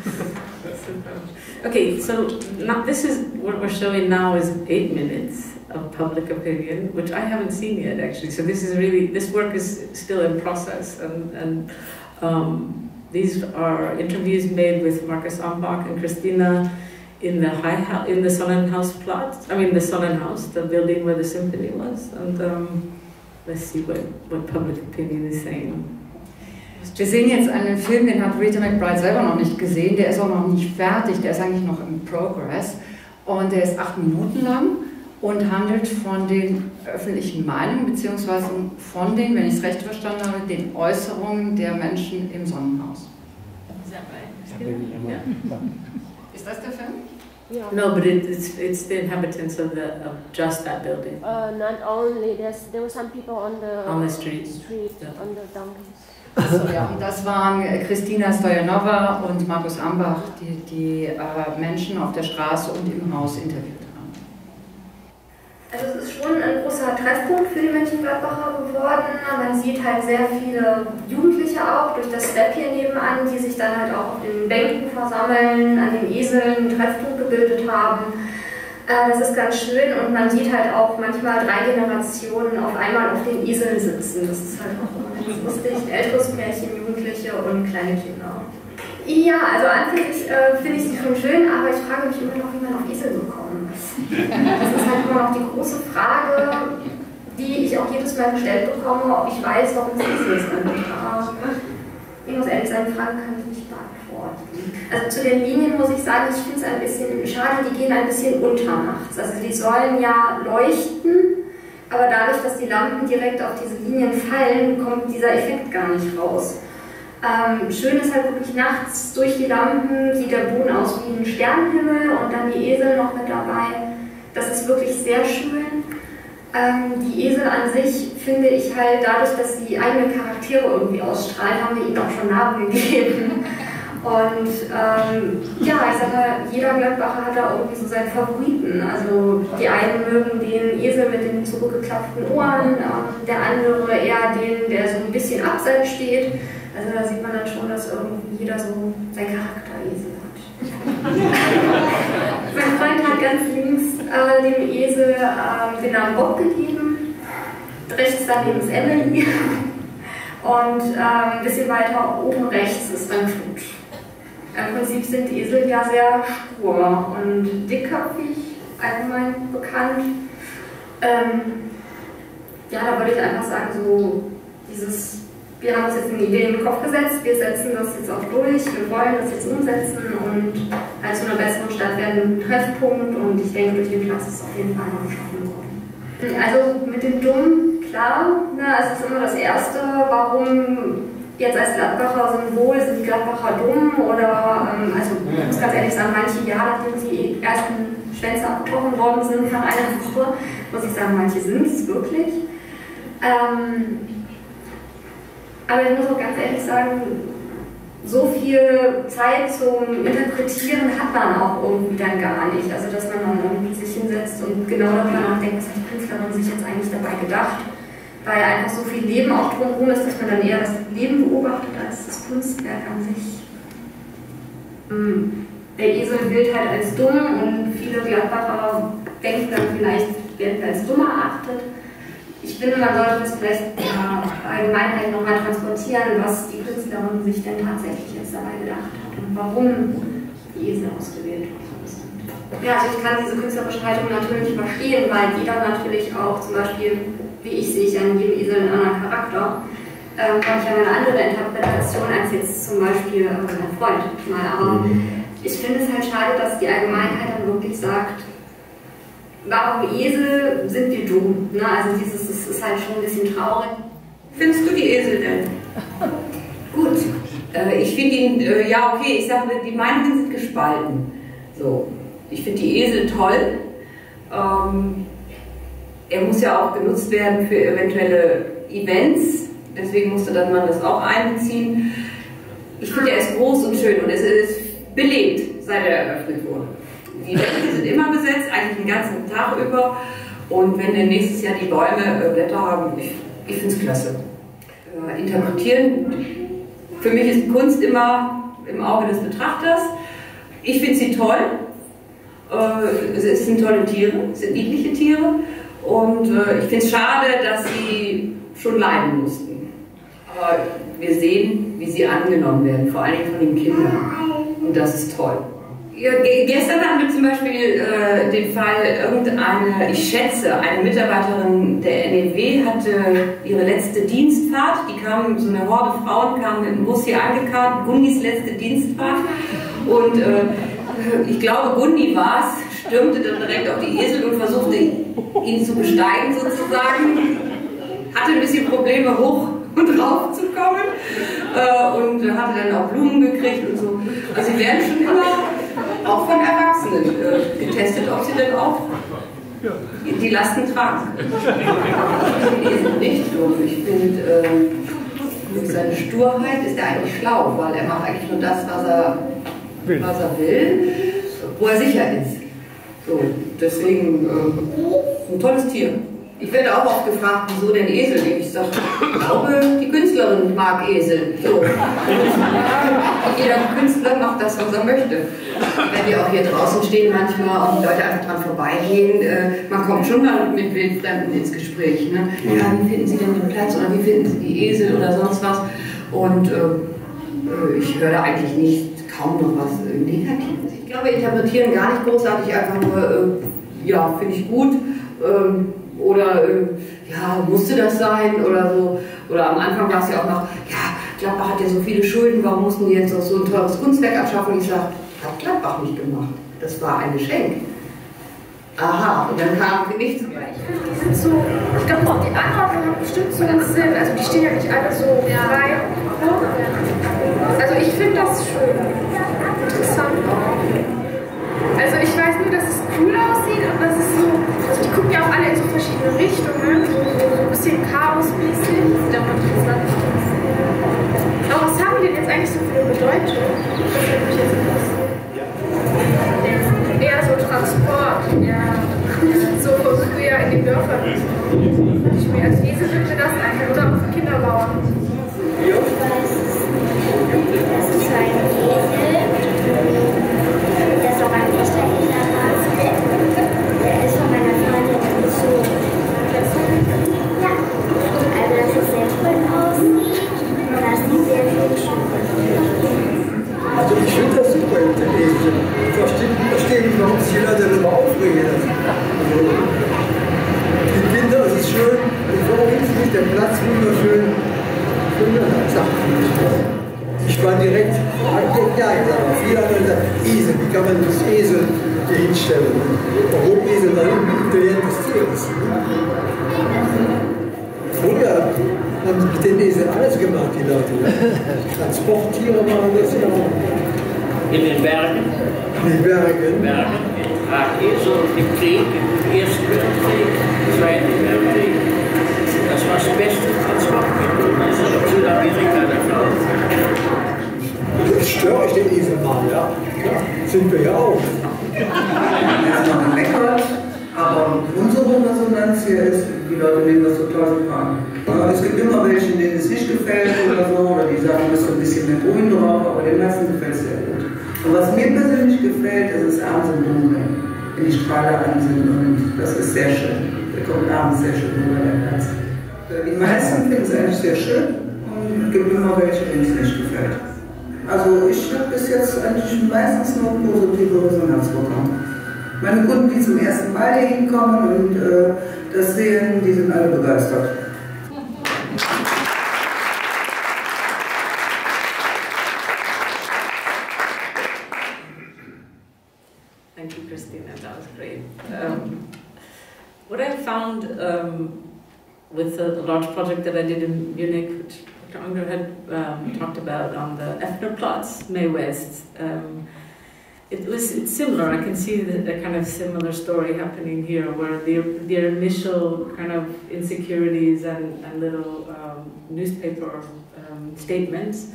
Okay, so now this is what we're showing now is 8 minutes of public opinion, which I haven't seen yet actually. So this work is still in process, and these are interviews made with Markus Ambach and Christina in the Sonnenhausplatz. I mean the Sonnenhaus, the building where the symphony was, and let's see what public opinion is saying. Wir sehen jetzt einen Film, den hat Rita McBride selber noch nicht gesehen, der ist auch noch nicht fertig, der ist eigentlich noch im Progress und der ist 8 Minuten lang und handelt von den öffentlichen Meinungen, beziehungsweise von den, wenn ich es recht verstanden habe, den Äußerungen der Menschen im Sonnenhaus. Ist das der Film? Yeah. No, but it's the inhabitants of just that building. Not only, there were some people on the street, yeah. On the donkeys. Also, ja, und das waren Christina Stoyanova und Markus Ambach, die Menschen auf der Straße und im Haus interviewt haben. Also es ist schon ein großer Treffpunkt für die Mönchengladbacher geworden. Man sieht halt sehr viele Jugendliche auch durch das Step hier nebenan, die sich dann halt auch auf den Bänken versammeln, an den Eseln einen Treffpunkt gebildet haben. Das ist ganz schön und man sieht halt auch manchmal 3 Generationen auf einmal auf den Eseln sitzen. Das ist halt auch immer ganz lustig. Ein älteres Pärchen, Jugendliche und kleine Kinder. Ja, also an sich finde ich sie schon schön, aber ich frage mich immer noch, wie man auf Esel gekommen ist. Das ist halt immer noch die große Frage, die ich auch jedes Mal gestellt bekomme, ob ich weiß, warum es Esel ist. Aber ich muss ehrlich sagen, die Frage kann ich nicht beantworten. Also zu den Linien muss ich sagen, ich finde es ein bisschen schade, die gehen ein bisschen unter nachts. Also die sollen ja leuchten, aber dadurch, dass die Lampen direkt auf diese Linien fallen, kommt dieser Effekt gar nicht raus. Schön ist halt wirklich nachts durch die Lampen, sieht der Boden aus wie ein Sternenhimmel und dann die Esel noch mit dabei. Das ist wirklich sehr schön. Die Esel an sich finde ich halt dadurch, dass sie eigene Charaktere irgendwie ausstrahlen, haben wir ihnen auch schon Namen gegeben. Und ja, ich sag mal, jeder Gladbacher hat da irgendwie so seinen Favoriten. Also die einen mögen den Esel mit den zurückgeklappten Ohren, der andere eher den, der so ein bisschen abseits steht. Also da sieht man dann schon, dass irgendwie jeder so seinen Charakter-Esel hat. Mein Freund hat ganz links dem Esel den Namen Bob gegeben, rechts daneben ist Emily und ein bisschen weiter oben rechts ist dann Knut. Im Prinzip sind Esel ja sehr stur und dickköpfig, allgemein bekannt. Ja, da würde ich einfach sagen, so dieses, wir haben uns jetzt eine Idee in den Kopf gesetzt, wir setzen das jetzt auch durch, wir wollen das jetzt umsetzen und halt zu einer besseren Stadt werden ein Treffpunkt und ich denke, durch den Platz ist es auf jeden Fall noch geschaffen worden. Also mit dem Dumm, klar, ne, es ist immer das Erste, warum jetzt als Gladbacher Symbol sind die Gladbacher dumm oder, also ich muss ganz ehrlich sagen, manche Jahre, nachdem die ersten Schwänze abgebrochen worden sind nach einer Woche, muss ich sagen, manche sind es wirklich. Aber ich muss auch ganz ehrlich sagen, so viel Zeit zum Interpretieren hat man auch irgendwie dann gar nicht. Also dass man dann irgendwie sich hinsetzt und genau darüber nachdenkt, was hat die Künstlerin sich jetzt eigentlich dabei gedacht. Weil einfach so viel Leben auch drumherum ist, dass man dann eher das Leben beobachtet als das Kunstwerk an sich. Der Esel gilt halt als dumm und viele Gladbacher denken dann vielleicht, werden als dumm erachtet. Ich finde, man sollte das vielleicht allgemein nochmal transportieren, was die Künstlerin sich denn tatsächlich jetzt dabei gedacht hat und warum die Esel ausgewählt worden sind. Ja, also ich kann diese künstlerische Haltung natürlich verstehen, weil jeder natürlich auch zum Beispiel, wie ich sehe, ich an jedem Esel einen anderen Charakter. habe ich ja eine andere Interpretation als jetzt zum Beispiel mein Freund mal. Aber ich finde es halt schade, dass die Allgemeinheit dann wirklich sagt, warum Esel sind wir dumm? Ne? Also das ist halt schon ein bisschen traurig. Findest du die Esel denn? Gut. Ich finde ihn, ja okay, ich sage, die Meinungen sind gespalten. So, ich finde die Esel toll. Er muss ja auch genutzt werden für eventuelle Events, deswegen musste dann man das auch einbeziehen. Ich finde, er ist groß und schön und es ist belebt, seit er eröffnet wurde. Die Wände sind immer besetzt, eigentlich den ganzen Tag über, und wenn wir nächstes Jahr die Bäume Blätter haben, ich finde es klasse. Interpretieren, für mich ist Kunst immer im Auge des Betrachters. Ich finde sie toll. Es sind tolle Tiere, es sind niedliche Tiere, und ich finde es schade, dass sie schon leiden mussten. Aber wir sehen, wie sie angenommen werden, vor allem von den Kindern, und das ist toll. Ja, gestern hatten wir zum Beispiel den Fall, irgendeine, ich schätze, eine Mitarbeiterin der NEW hatte ihre letzte Dienstfahrt, die kam, so eine Horde Frauen kam mit dem Bus hier angekarrt, Gundis letzte Dienstfahrt, und ich glaube, Gundi war es, stürmte dann direkt auf die Esel und versuchte, ihn zu besteigen sozusagen. Hatte ein bisschen Probleme, hoch und rauf zu kommen, und hatte dann auch Blumen gekriegt und so. Also sie werden schon immer auch von Erwachsenen getestet, ob sie denn auch die Lasten tragen. Die Esel nicht so. Ich finde, mit seiner Sturheit ist er eigentlich schlau, weil er macht eigentlich nur das, was er will, wo er sicher ist. So, deswegen ein tolles Tier. Ich werde auch oft gefragt, wieso denn Esel? Ich sage, ich glaube, die Künstlerin mag Esel. So. Jeder Künstler macht das, was er möchte. Wenn wir auch hier draußen stehen manchmal und die Leute einfach dran vorbeigehen, man kommt schon mal mit Wildfremden ins Gespräch. Ne? Ja, wie finden Sie denn den Platz oder wie finden Sie die Esel oder sonst was? Und ich höre da eigentlich kaum noch was Negatives. Ich glaube, wir interpretieren gar nicht großartig, einfach nur, ja, finde ich gut. Oder ja, musste das sein oder so. Oder am Anfang war es ja auch noch, ja, Gladbach hat ja so viele Schulden, warum mussten die jetzt auch so ein teures Kunstwerk abschaffen? Und ich sage, hat Gladbach nicht gemacht. Das war ein Geschenk. Aha, und dann kam nichts mehr. Die sind so, ich glaube, die Anordnung hat bestimmt so einen Sinn. Also die stehen ja nicht alle so frei. Also ich finde das schön. Interessant auch. Also ich weiß nur, dass es cool aussieht und dass es so, also die gucken ja auch alle in so verschiedene Richtungen, so ein bisschen chaosmäßig. Aber was haben die denn jetzt eigentlich so für eine Bedeutung? Das würde mich jetzt interessieren. Eher so Transport, ja. So früher in den Dörfern. Ich mir als Esel würde das einfach, oder auch für Kinderbauern. Das ist ein Esel. Der ist auch ein echter Eselhase. Der ist von meiner Freundin gezogen. Ja. Also, dass es sehr schön aussieht. Und dass die sehr viel schön sind. Also, ich finde das super mit den Eseln. Ich verstehe nicht, warum sich die Leute darüber aufregen. Also, die Kinder, es ist schön. Warum ist nicht der Platz wunderschön? Ich war direkt, ja, aber viele haben gesagt, Esel, wie kann man das Esel hier hinstellen? Warum Esel da hinten ein intelligentes Tier ist? Früher haben sie mit den Esel alles gemacht, die Leute. Transporttiere machen das ja auch. In den Bergen? In den Bergen? Esel im Krieg, im Ersten Weltkrieg, im Zweiten Weltkrieg. Das war das beste Transportmittel. Das ist in Südamerika der Fall. Das störe ich den Esel mal, ja? Ja, sind wir ja auch. Erstmal gemeckert, aber unsere Resonanz hier ist, die Leute nehmen das total super. Aber es gibt immer welche, denen es nicht gefällt oder so, oder die sagen, du bist ein bisschen mehr grün drauf, aber den meisten gefällt es sehr gut. Und was mir persönlich gefällt, ist es abends im Dunkeln, wenn die Strahler an sind, und das ist sehr schön. Der kommt abends sehr schön rüber, der Platz. Die meisten finden es eigentlich sehr schön und es gibt immer welche, denen es nicht gefällt. Also ich habe bis jetzt eigentlich meistens nur positive Resonanz bekommen. Meine Kunden, die zum ersten Mal hier hinkommen und das sehen, die sind alle begeistert. found with a large project that I did in Munich, which Dr. Unger had talked about on the Effnerplatz, Mae West. It's similar. I can see a kind of similar story happening here, where their initial kind of insecurities and little newspaper statements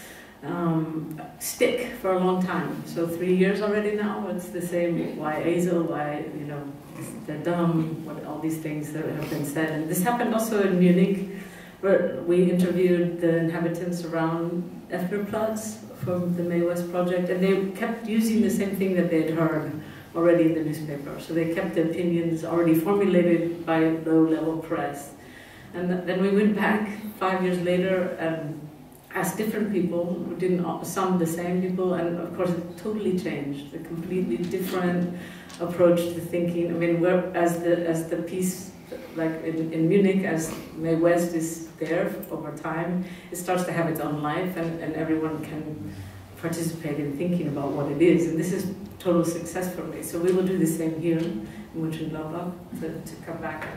stick for a long time. So 3 years already now. It's the same. Why Ezel? Why they're dumb? What all these things that have been said. And this happened also in Munich, where we interviewed the inhabitants around Effnerplatz from the Mae West project, and they kept using the same thing that they'd heard already in the newspaper. So they kept the opinions already formulated by low-level press. And then we went back 5 years later and asked different people, who didn't some the same people, and of course it totally changed. A completely different approach to thinking. I mean, as the piece, like in Munich, as Mae West is there over time, it starts to have its own life, and everyone can participate in thinking about what it is. And this is total success for me. So we will do the same here in Mönchengladbach to come back.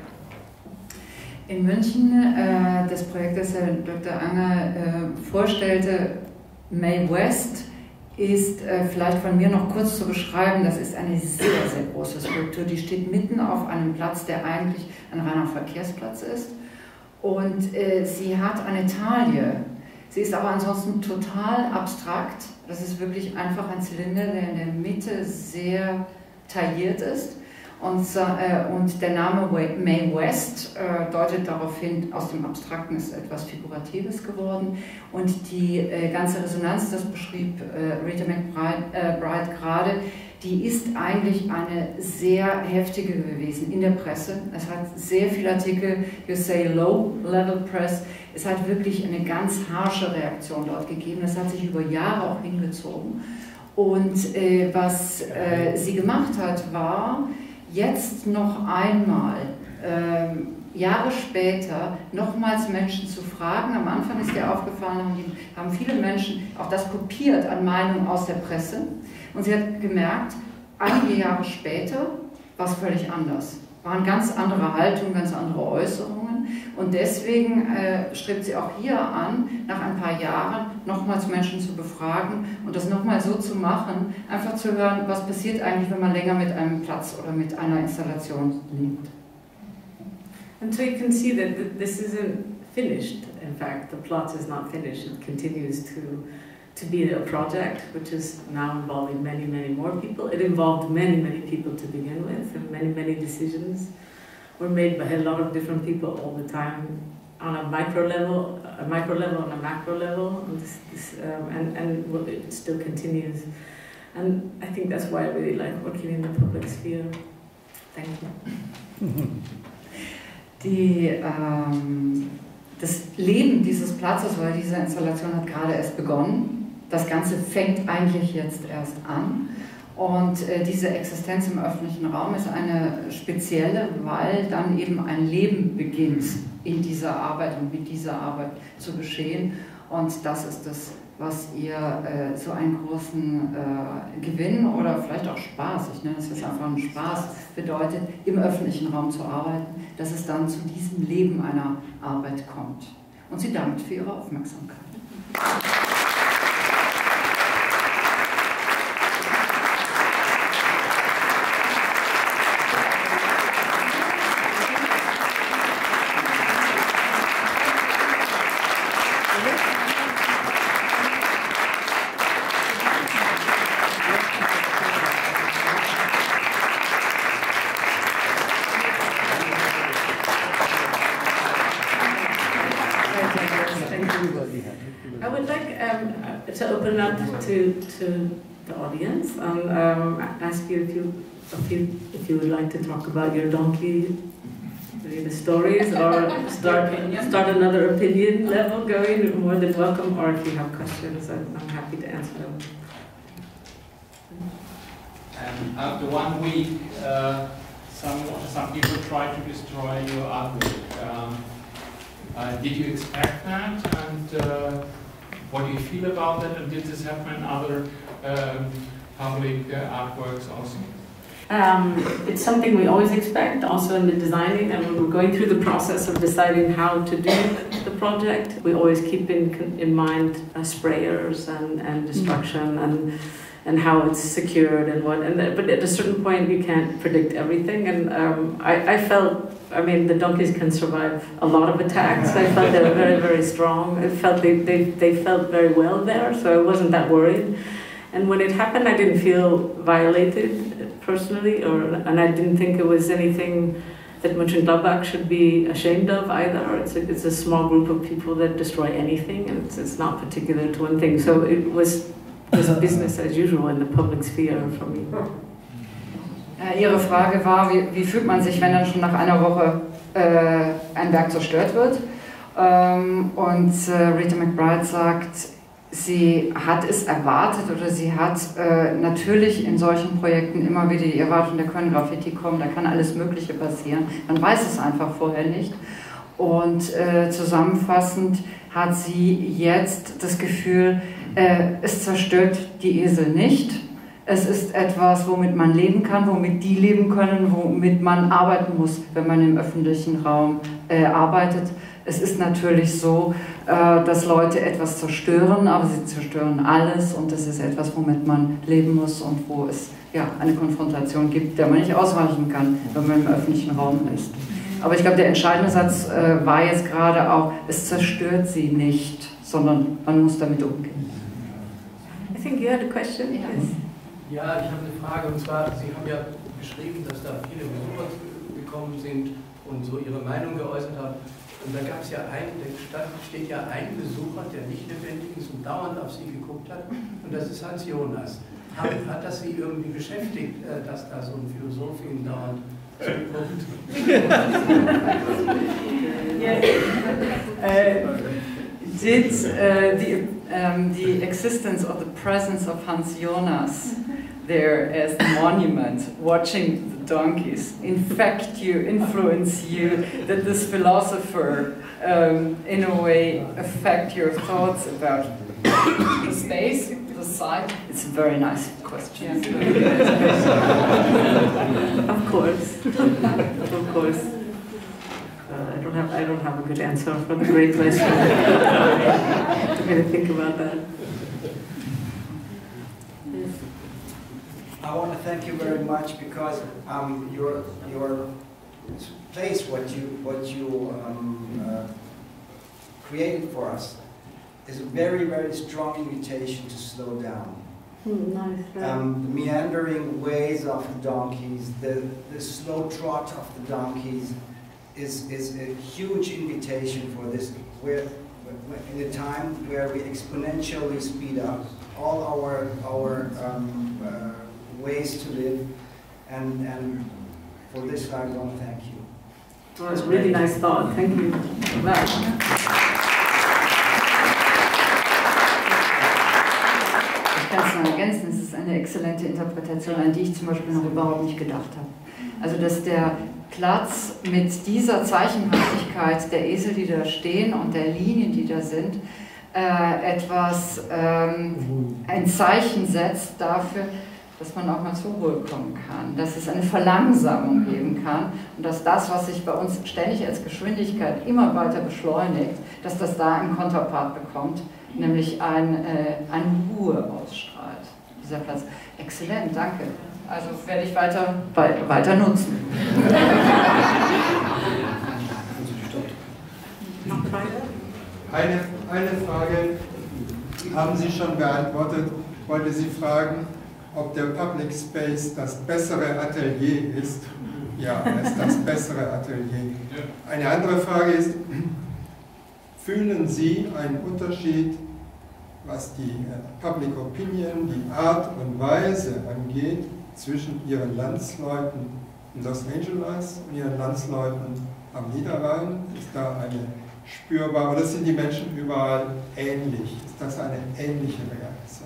In München, das Projekt, das Herr Dr. Anger vorstellte, Mae West, ist vielleicht von mir noch kurz zu beschreiben. Das ist eine sehr, sehr große Skulptur. Die steht mitten auf einem Platz, der eigentlich ein reiner Verkehrsplatz ist. Und sie hat eine Taille. Sie ist aber ansonsten total abstrakt. Das ist wirklich einfach ein Zylinder, der in der Mitte sehr tailliert ist. Und der Name Mae West deutet darauf hin, aus dem Abstrakten ist etwas Figuratives geworden. Und die ganze Resonanz, das beschrieb Rita McBride gerade, die ist eigentlich eine sehr heftige gewesen in der Presse. Es hat sehr viele Artikel, you say low-level press. Es hat wirklich eine ganz harsche Reaktion dort gegeben. Das hat sich über Jahre auch hingezogen. Und was sie gemacht hat, war, jetzt noch einmal, Jahre später, nochmals Menschen zu fragen. Am Anfang ist ihr aufgefallen, haben viele Menschen auch das kopiert an Meinungen aus der Presse. Und sie hat gemerkt, einige Jahre später war es völlig anders. Waren ganz andere Haltungen, ganz andere Äußerungen. Und deswegen strebt sie auch hier an, nach ein paar Jahren nochmals Menschen zu befragen und das nochmal so zu machen, einfach zu hören, was passiert eigentlich, wenn man länger mit einem Platz oder mit einer Installation lebt. And so you can see that this isn't finished. In fact, the plot is not finished. It continues to be a project which is now involving many, many more people. It involved many, many people to begin with, and many, many decisions were made by a lot of different people all the time, on a micro level, and a macro level, and it still continues. And I think that's why I really like working in the public sphere. Thank you. Das Leben dieses Platzes oder dieser Installation hat gerade erst begonnen. Das Ganze fängt eigentlich jetzt erst an. Und diese Existenz im öffentlichen Raum ist eine spezielle, weil dann eben ein Leben beginnt in dieser Arbeit und mit dieser Arbeit zu geschehen. Und das ist das, was ihr so einen großen Gewinn oder vielleicht auch Spaß, ich nenne es jetzt einfach einen Spaß, bedeutet, im öffentlichen Raum zu arbeiten, dass es dann zu diesem Leben einer Arbeit kommt. Und sie dankt für ihre Aufmerksamkeit. I would like to open up to the audience and ask you if you would like to talk about your donkey, the stories, or start another opinion level going. You're more than welcome, or if you have questions, I'm happy to answer them. And after 1 week, some people tried to destroy your artwork. Did you expect that? And what do you feel about that? And did this happen in other public artworks also? It's something we always expect, also in the designing, and when we're going through the process of deciding how to do the project, we always keep in mind sprayers and destruction and how it's secured and what. But at a certain point, you can't predict everything, and I felt. I mean, the donkeys can survive a lot of attacks. I felt they were very, very strong. I felt they felt very well there, so I wasn't that worried. And when it happened, I didn't feel violated personally, and I didn't think it was anything that Mönchengladbach should be ashamed of either. It's a small group of people that destroy anything, and it's not particular to one thing. So it was business as usual in the public sphere for me. Ihre Frage war, wie fühlt man sich, wenn dann schon nach einer Woche ein Werk zerstört wird? Und Rita McBride sagt, sie hat es erwartet oder sie hat natürlich in solchen Projekten immer wieder die Erwartung, da können Graffiti kommen, da kann alles Mögliche passieren. Man weiß es einfach vorher nicht. Und zusammenfassend hat sie jetzt das Gefühl, es zerstört die Esel nicht. Es ist etwas, womit man leben kann, womit die leben können, womit man arbeiten muss, wenn man im öffentlichen Raum arbeitet. Es ist natürlich so, dass Leute etwas zerstören, aber sie zerstören alles und es ist etwas, womit man leben muss und wo es eine Konfrontation gibt, der man nicht ausweichen kann, wenn man im öffentlichen Raum ist. Aber ich glaube, der entscheidende Satz war jetzt gerade auch, es zerstört sie nicht, sondern man muss damit umgehen. I think you had a question. Yes. Ja, ich habe eine Frage, und zwar, Sie haben ja geschrieben, dass da viele Besucher gekommen sind und so ihre Meinung geäußert haben. Und da gab es ja steht ja ein Besucher, der nicht lebendig ist und dauernd auf Sie geguckt hat, und das ist Hans Jonas. Hat das Sie irgendwie beschäftigt, dass da so ein Philosoph Ihnen dauernd zuguckt? Did the existence of the presence of Hans Jonas there as the monument, watching the donkeys, influence you, that this philosopher in a way affect your thoughts about the space, the site? It's a very nice question. Of course, of course. I don't have a good answer for the great question. I'm going to think about that. I want to thank you very much because your place, what you created for us, is a very, very strong invitation to slow down. Nice. The meandering ways of the donkeys, the slow trot of the donkeys, is a huge invitation for this. We're in a time where we exponentially speed up all our ways to live, and for this I want to thank you. Well, it's a really nice thought. Thank you for that. Ich kann es noch ergänzen, es ist eine exzellente Interpretation, an die ich zum Beispiel noch überhaupt nicht gedacht habe. Also dass der Platz mit dieser Zeichenhaftigkeit der Esel, die da stehen, und der Linien, die da sind, ein Zeichen setzt dafür, dass man auch mal zur Ruhe kommen kann, dass es eine Verlangsamung geben kann und dass das, was sich bei uns ständig als Geschwindigkeit immer weiter beschleunigt, dass das da einen Konterpart bekommt, nämlich eine Ruhe ausstrahlt, dieser Platz. Exzellent, danke. Also werde ich weiter nutzen. Eine Frage haben Sie schon beantwortet. Ich wollte Sie fragen, ob der Public Space das bessere Atelier ist. Ja, es ist das bessere Atelier. Eine andere Frage ist, fühlen Sie einen Unterschied, was die Public Opinion, die Art und Weise angeht, zwischen Ihren Landsleuten in Los Angeles und Ihren Landsleuten am Niederrhein? Ist da eine spürbare, oder sind die Menschen überall ähnlich? Ist das eine ähnliche Reaktion?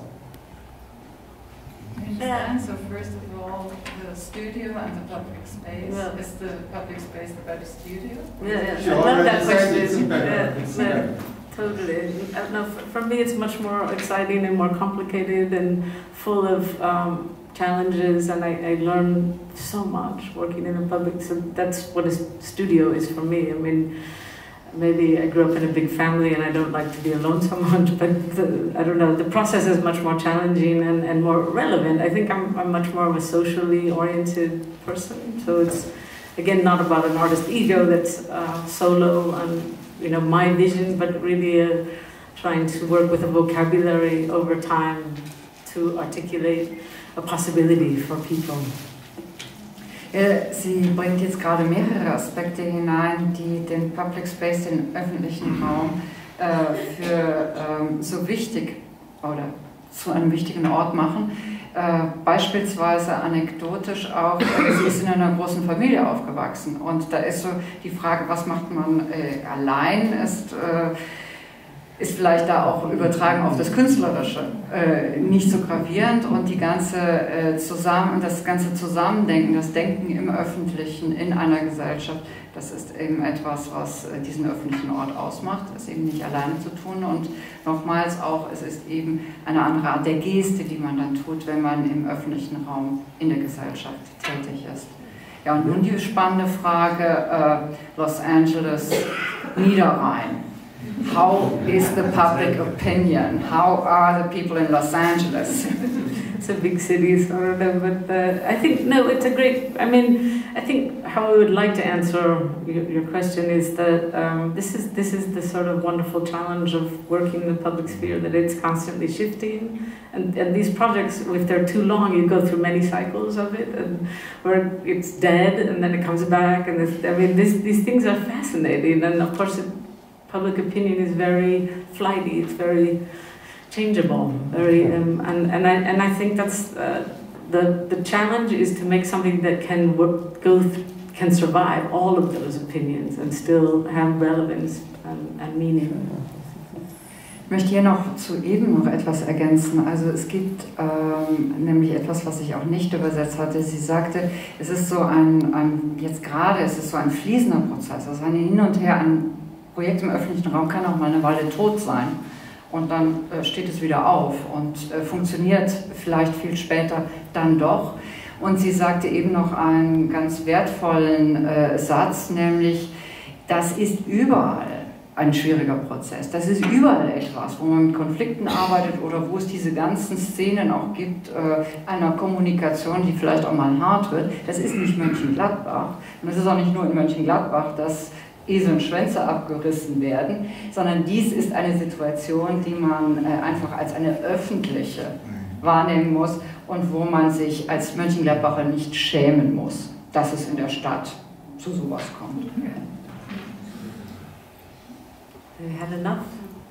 So first of all, the studio and the public space. Yeah. Is the public space the better studio? Yeah. I love that question. Totally. No, for me it's much more exciting and more complicated and full of challenges, and I learn so much working in a public. So that's what a studio is for me. I mean, maybe I grew up in a big family and I don't like to be alone so much, but I don't know, the process is much more challenging and more relevant. I think I'm much more of a socially oriented person, so it's again not about an artist ego that's solo and my vision, but really trying to work with a vocabulary over time to articulate a possibility for people. Sie bringt jetzt gerade mehrere Aspekte hinein, die den Public Space, den öffentlichen Raum, für so wichtig oder zu einem wichtigen Ort machen. Beispielsweise anekdotisch auch, sie ist in einer großen Familie aufgewachsen und da ist so die Frage, was macht man allein, ist vielleicht da auch übertragen auf das Künstlerische nicht so gravierend und die ganze das ganze Zusammendenken, das Denken im Öffentlichen in einer Gesellschaft, das ist eben etwas, was diesen öffentlichen Ort ausmacht, es eben nicht alleine zu tun und nochmals auch, es ist eben eine andere Art der Geste, die man dann tut, wenn man im öffentlichen Raum in der Gesellschaft tätig ist. Ja, und nun die spannende Frage, Los Angeles, Niederrhein. How is the public opinion? How are the people in Los Angeles? It's a big city, so I don't know, but I think, no, it's a great, I mean, I think how I would like to answer your question is that this is the sort of wonderful challenge of working in the public sphere, that it's constantly shifting, and these projects, if they're too long, you go through many cycles of it, and where it's dead, and then it comes back, and these things are fascinating, and of course, public opinion is very flighty, it's very changeable, very, and I think that's the challenge is to make something that can can survive all of those opinions and still have relevance and meaning. Ich möchte hier noch zu eben noch etwas ergänzen. Also es gibt nämlich etwas, was ich auch nicht übersetzt hatte. Sie sagte, es ist so jetzt gerade, es ist so ein fließender Prozess, also ein Hin und Her, ein Projekt im öffentlichen Raum kann auch mal eine Weile tot sein und dann steht es wieder auf und funktioniert vielleicht viel später dann doch. Und sie sagte eben noch einen ganz wertvollen Satz, nämlich, das ist überall ein schwieriger Prozess. Das ist überall etwas, wo man mit Konflikten arbeitet oder wo es diese ganzen Szenen auch gibt, einer Kommunikation, die vielleicht auch mal hart wird. Das ist nicht Mönchengladbach und es ist auch nicht nur in Mönchengladbach, dass Esel und Schwänze abgerissen werden, sondern dies ist eine Situation, die man einfach als eine öffentliche wahrnehmen muss und wo man sich als Mönchengladbacher nicht schämen muss, dass es in der Stadt zu sowas kommt. We had enough?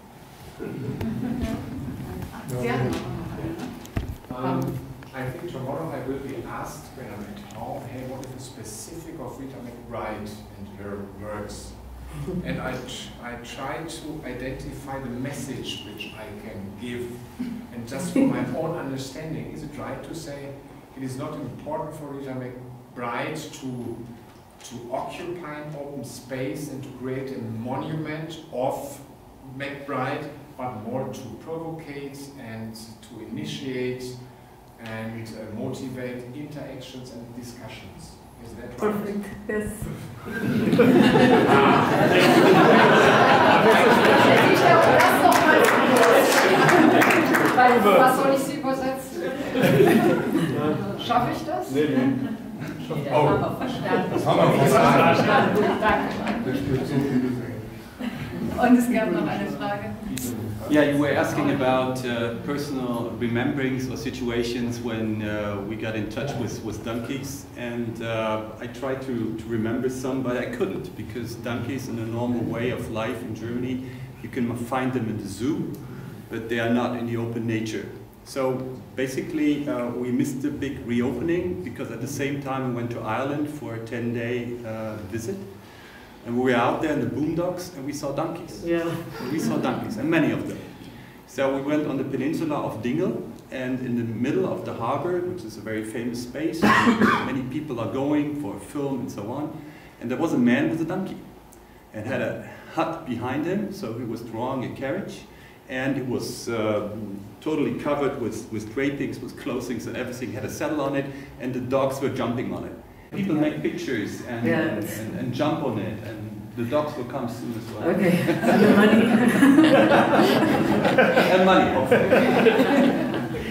I think tomorrow I will be asked when I'm at home, hey, what is the specific of Rita McBride and her works? And I try to identify the message which I can give. And just from my own understanding, is it right to say it is not important for Rita McBride to occupy an open space and to create a monument of McBride, but more to provocate and to initiate and motivate interactions and discussions. Is that right? Perfect, yes. Was soll ich Sie übersetzen? Schaffe ich das? Nee. Oh. Das haben wir verstanden. Danke. Und es gab noch eine Frage. Yeah, you were asking about personal rememberings or situations when we got in touch with donkeys, and I tried to remember some, but I couldn't, because donkeys in a normal way of life in Germany, you can find them in the zoo, but they are not in the open nature. So basically we missed the big reopening, because at the same time we went to Ireland for a 10-day visit. And we were out there in the boondocks and we saw donkeys. Yeah. We saw donkeys, and many of them. So we went on the peninsula of Dingle, and in the middle of the harbor, which is a very famous space, many people are going for a film and so on. And there was a man with a donkey and had a hut behind him, so he was drawing a carriage. and it was totally covered with drapings, with clothings and everything, had a saddle on it, and the dogs were jumping on it. People make pictures and jump on it, and the dogs will come soon as well. Okay, and money. And money, hopefully.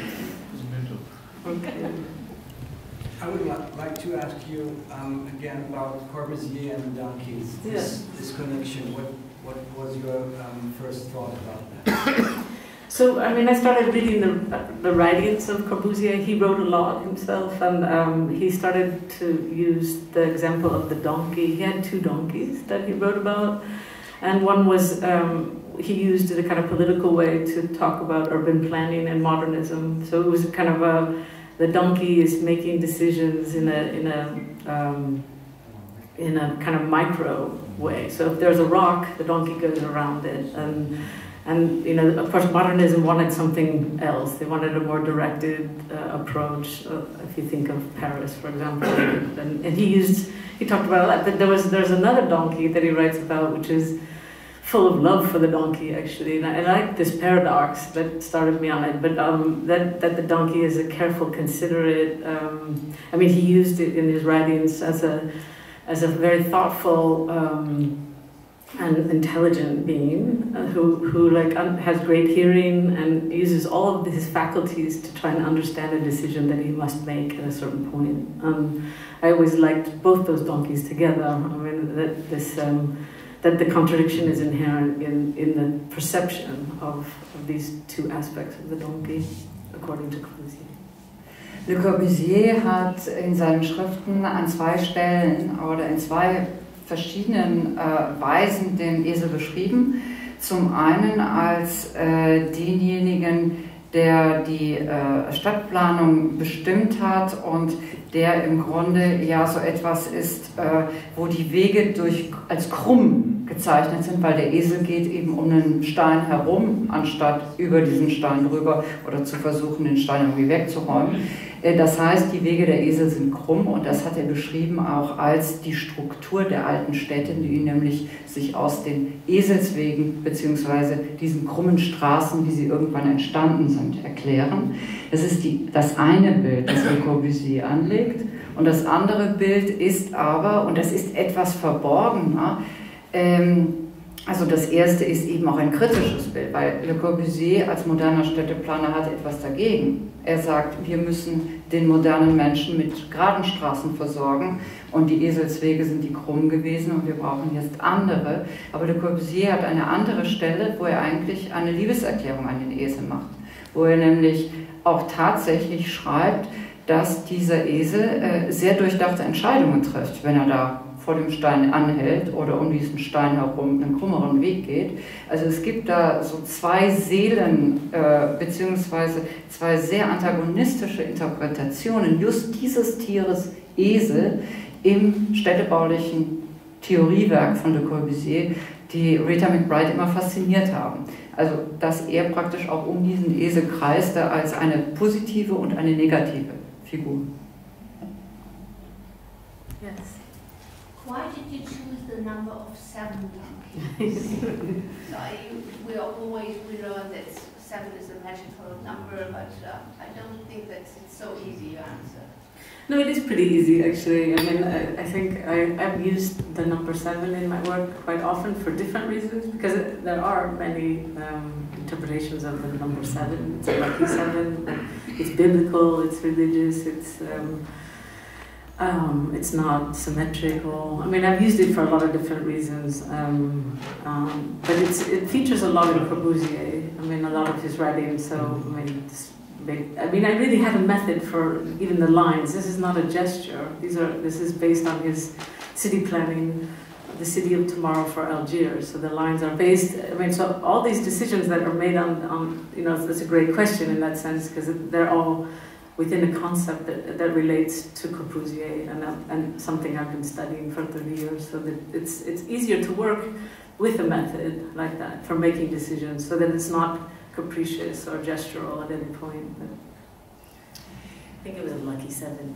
Okay. I would like to ask you again about Corbusier and the donkeys. This connection. What was your first thought about that? So, I mean, I started reading the writings of Corbusier. He wrote a lot himself, and he started to use the example of the donkey. He had 2 donkeys that he wrote about, and one was, he used it a kind of political way to talk about urban planning and modernism. So it was kind of the donkey is making decisions in a kind of micro way. So if there's a rock, the donkey goes around it, and you know, of course, modernism wanted something else. They wanted a more directed approach. If you think of Paris, for example, and he talked about a lot. But there's another donkey that he writes about, which is full of love for the donkey, actually. And I like this paradox that started me on it. But that the donkey is a careful, considerate. I mean, he used it in his writings as a very thoughtful. And intelligent being who like has great hearing and uses all of his faculties to try and understand a decision that he must make at a certain point. I always liked both those donkeys together. I mean that the contradiction is inherent in the perception of these 2 aspects of the donkey, according to Corbusier. Le Corbusier hat in seinen Schriften an 2 Stellen oder in 2 verschiedenen Weisen den Esel beschrieben. Zum einen als denjenigen, der die Stadtplanung bestimmt hat und der im Grunde ja so etwas ist, wo die Wege als krumm gezeichnet sind, weil der Esel geht eben um einen Stein herum, anstatt über diesen Stein drüber oder zu versuchen, den Stein irgendwie wegzuräumen. Das heißt, die Wege der Esel sind krumm, und das hat er beschrieben auch als die Struktur der alten Städte, die nämlich sich aus den Eselswegen bzw. diesen krummen Straßen, wie sie irgendwann entstanden sind, erklären. Das ist das eine Bild, das Le Corbusier anlegt, und das andere Bild ist aber, und das ist etwas verborgener, also das erste ist eben auch ein kritisches Bild, weil Le Corbusier als moderner Städteplaner hat etwas dagegen. Er sagt, wir müssen den modernen Menschen mit geraden Straßen versorgen, und die Eselswege sind die krumm gewesen und wir brauchen jetzt andere. Aber Le Corbusier hat eine andere Stelle, wo er eigentlich eine Liebeserklärung an den Esel macht, wo er nämlich auch tatsächlich schreibt, dass dieser Esel sehr durchdachte Entscheidungen trifft, wenn er da vor dem Stein anhält oder um diesen Stein herum einen krummeren Weg geht. Also es gibt da so 2 Seelen beziehungsweise 2 sehr antagonistische Interpretationen just dieses Tieres Esel im städtebaulichen Theoriewerk von Le Corbusier, die Rita McBride immer fasziniert haben. Also dass er praktisch auch um diesen Esel kreiste als eine positive und eine negative Figur. Yes. Why did you choose the number of 7 donkeys? We learn that 7 is a magical number, but I don't think that it's so easy to answer. No, it is pretty easy, actually. I mean, I think I've used the number 7 in my work quite often for different reasons, because there are many interpretations of the number 7. It's a lucky 7. It's biblical. It's religious. It's not symmetrical. I mean, I've used it for a lot of different reasons, but it features a lot in Corbusier. I mean, a lot of his writing. So I really had a method for even the lines. This is not a gesture. This is based on his city planning, the city of tomorrow for Algiers. So the lines are based. I mean, so all these decisions that are made on that's a great question in that sense, because they're all within a concept that relates to Corbusier and something I've been studying for 30 years. So that it's easier to work with a method like that for making decisions, so that it's not capricious or gestural at any point. I think it was a lucky 7.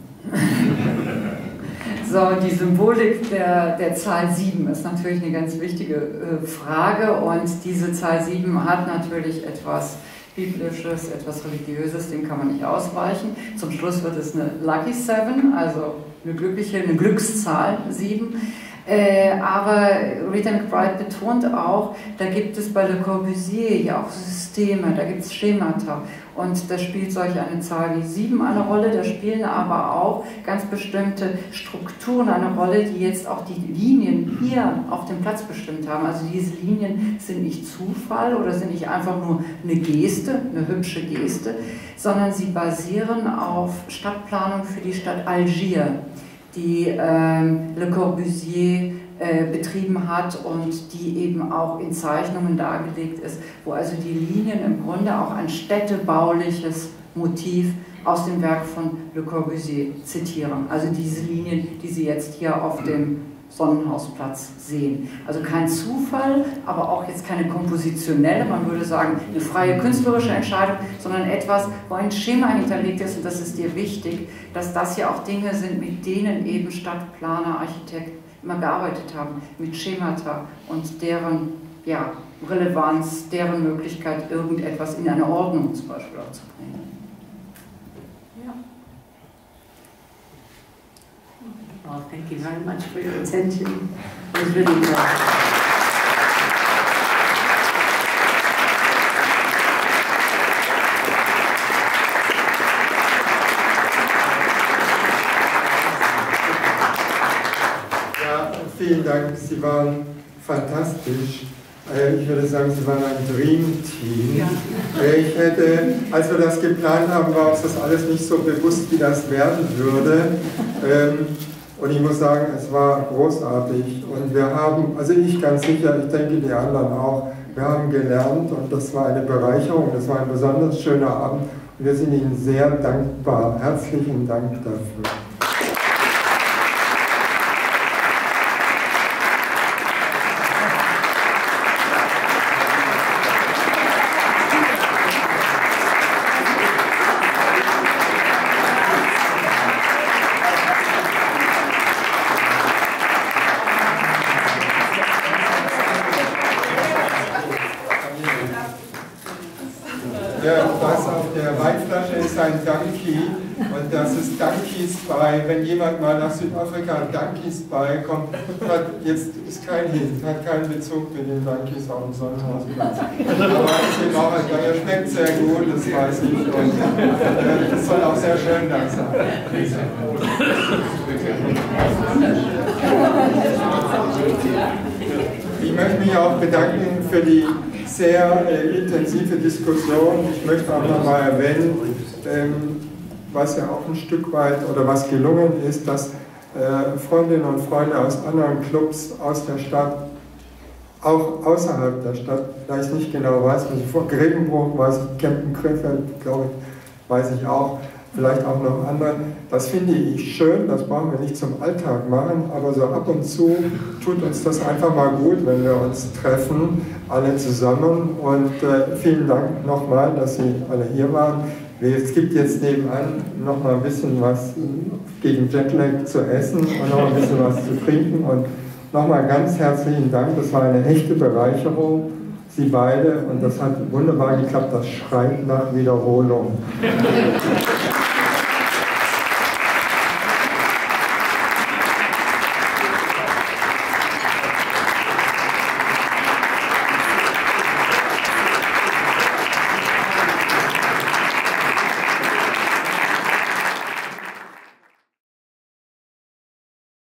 So, die Symbolik der Zahl 7 ist natürlich eine ganz wichtige Frage, und diese Zahl 7 hat natürlich etwas Biblisches, etwas Religiöses, dem kann man nicht ausweichen. Zum Schluss wird es eine Lucky 7, also eine Glückszahl 7. Aber Rita McBride betont auch, da gibt es bei Le Corbusier ja auch Systeme, da gibt es Schemata, und da spielt solch eine Zahl wie 7 eine Rolle, da spielen aber auch ganz bestimmte Strukturen eine Rolle, die jetzt auch die Linien hier auf dem Platz bestimmt haben. Also diese Linien sind nicht Zufall oder sind nicht einfach nur eine Geste, eine hübsche Geste, sondern sie basieren auf Stadtplanung für die Stadt Algier, die Le Corbusier betrieben hat und die eben auch in Zeichnungen dargelegt ist, wo also die Linien im Grunde auch ein städtebauliches Motiv aus dem Werk von Le Corbusier zitieren. Also diese Linien, die Sie jetzt hier auf dem Sonnenhausplatz sehen. Also kein Zufall, aber auch jetzt keine kompositionelle, man würde sagen eine freie künstlerische Entscheidung, sondern etwas, wo ein Schema hinterlegt ist, und das ist dir wichtig, dass das ja auch Dinge sind, mit denen eben Stadtplaner, Architekten immer gearbeitet haben, mit Schemata und deren Relevanz, deren Möglichkeit, irgendetwas in eine Ordnung zum Beispiel auch zu bringen. Well, thank you very much for your attention. It was really good. Ja, vielen Dank, Sie waren fantastisch. Ich würde sagen, Sie waren ein Dream-Team. Ich hätte, als wir das geplant haben, war uns das alles nicht so bewusst, wie das werden würde. Und ich muss sagen, es war großartig. Und wir haben, also ich ganz sicher, ich denke die anderen auch, wir haben gelernt, und das war eine Bereicherung, das war ein besonders schöner Abend. Und wir sind Ihnen sehr dankbar. Herzlichen Dank dafür. Das auf der Weinflasche ist ein Donkey, und das ist Donkeys By. Wenn jemand mal nach Südafrika Donkeys By kommt, jetzt ist kein Hint, hat keinen Bezug mit den Donkeys auf dem Sonnenhausplatz. Aber es ist auch ein Donker, schmeckt sehr gut, das weiß ich, und es soll auch sehr schön da sein. Ich möchte mich auch bedanken für die sehr intensive Diskussion. Ich möchte auch nochmal erwähnen, was ja auch ein Stück weit oder was gelungen ist, dass Freundinnen und Freunde aus anderen Clubs aus der Stadt, auch außerhalb der Stadt, da ich nicht genau weiß, also vor Grevenbroich weiß ich, Kempten, Krefeld, glaube ich, weiß ich auch, vielleicht auch noch andere. Das finde ich schön, das brauchen wir nicht zum Alltag machen, aber so ab und zu tut uns das einfach mal gut, wenn wir uns treffen, alle zusammen. Und vielen Dank nochmal, dass Sie alle hier waren. Es gibt jetzt nebenan noch mal ein bisschen was gegen Jetlag zu essen und noch ein bisschen was zu trinken. Und nochmal ganz herzlichen Dank, das war eine echte Bereicherung, Sie beide, und das hat wunderbar geklappt, das schreit nach Wiederholung.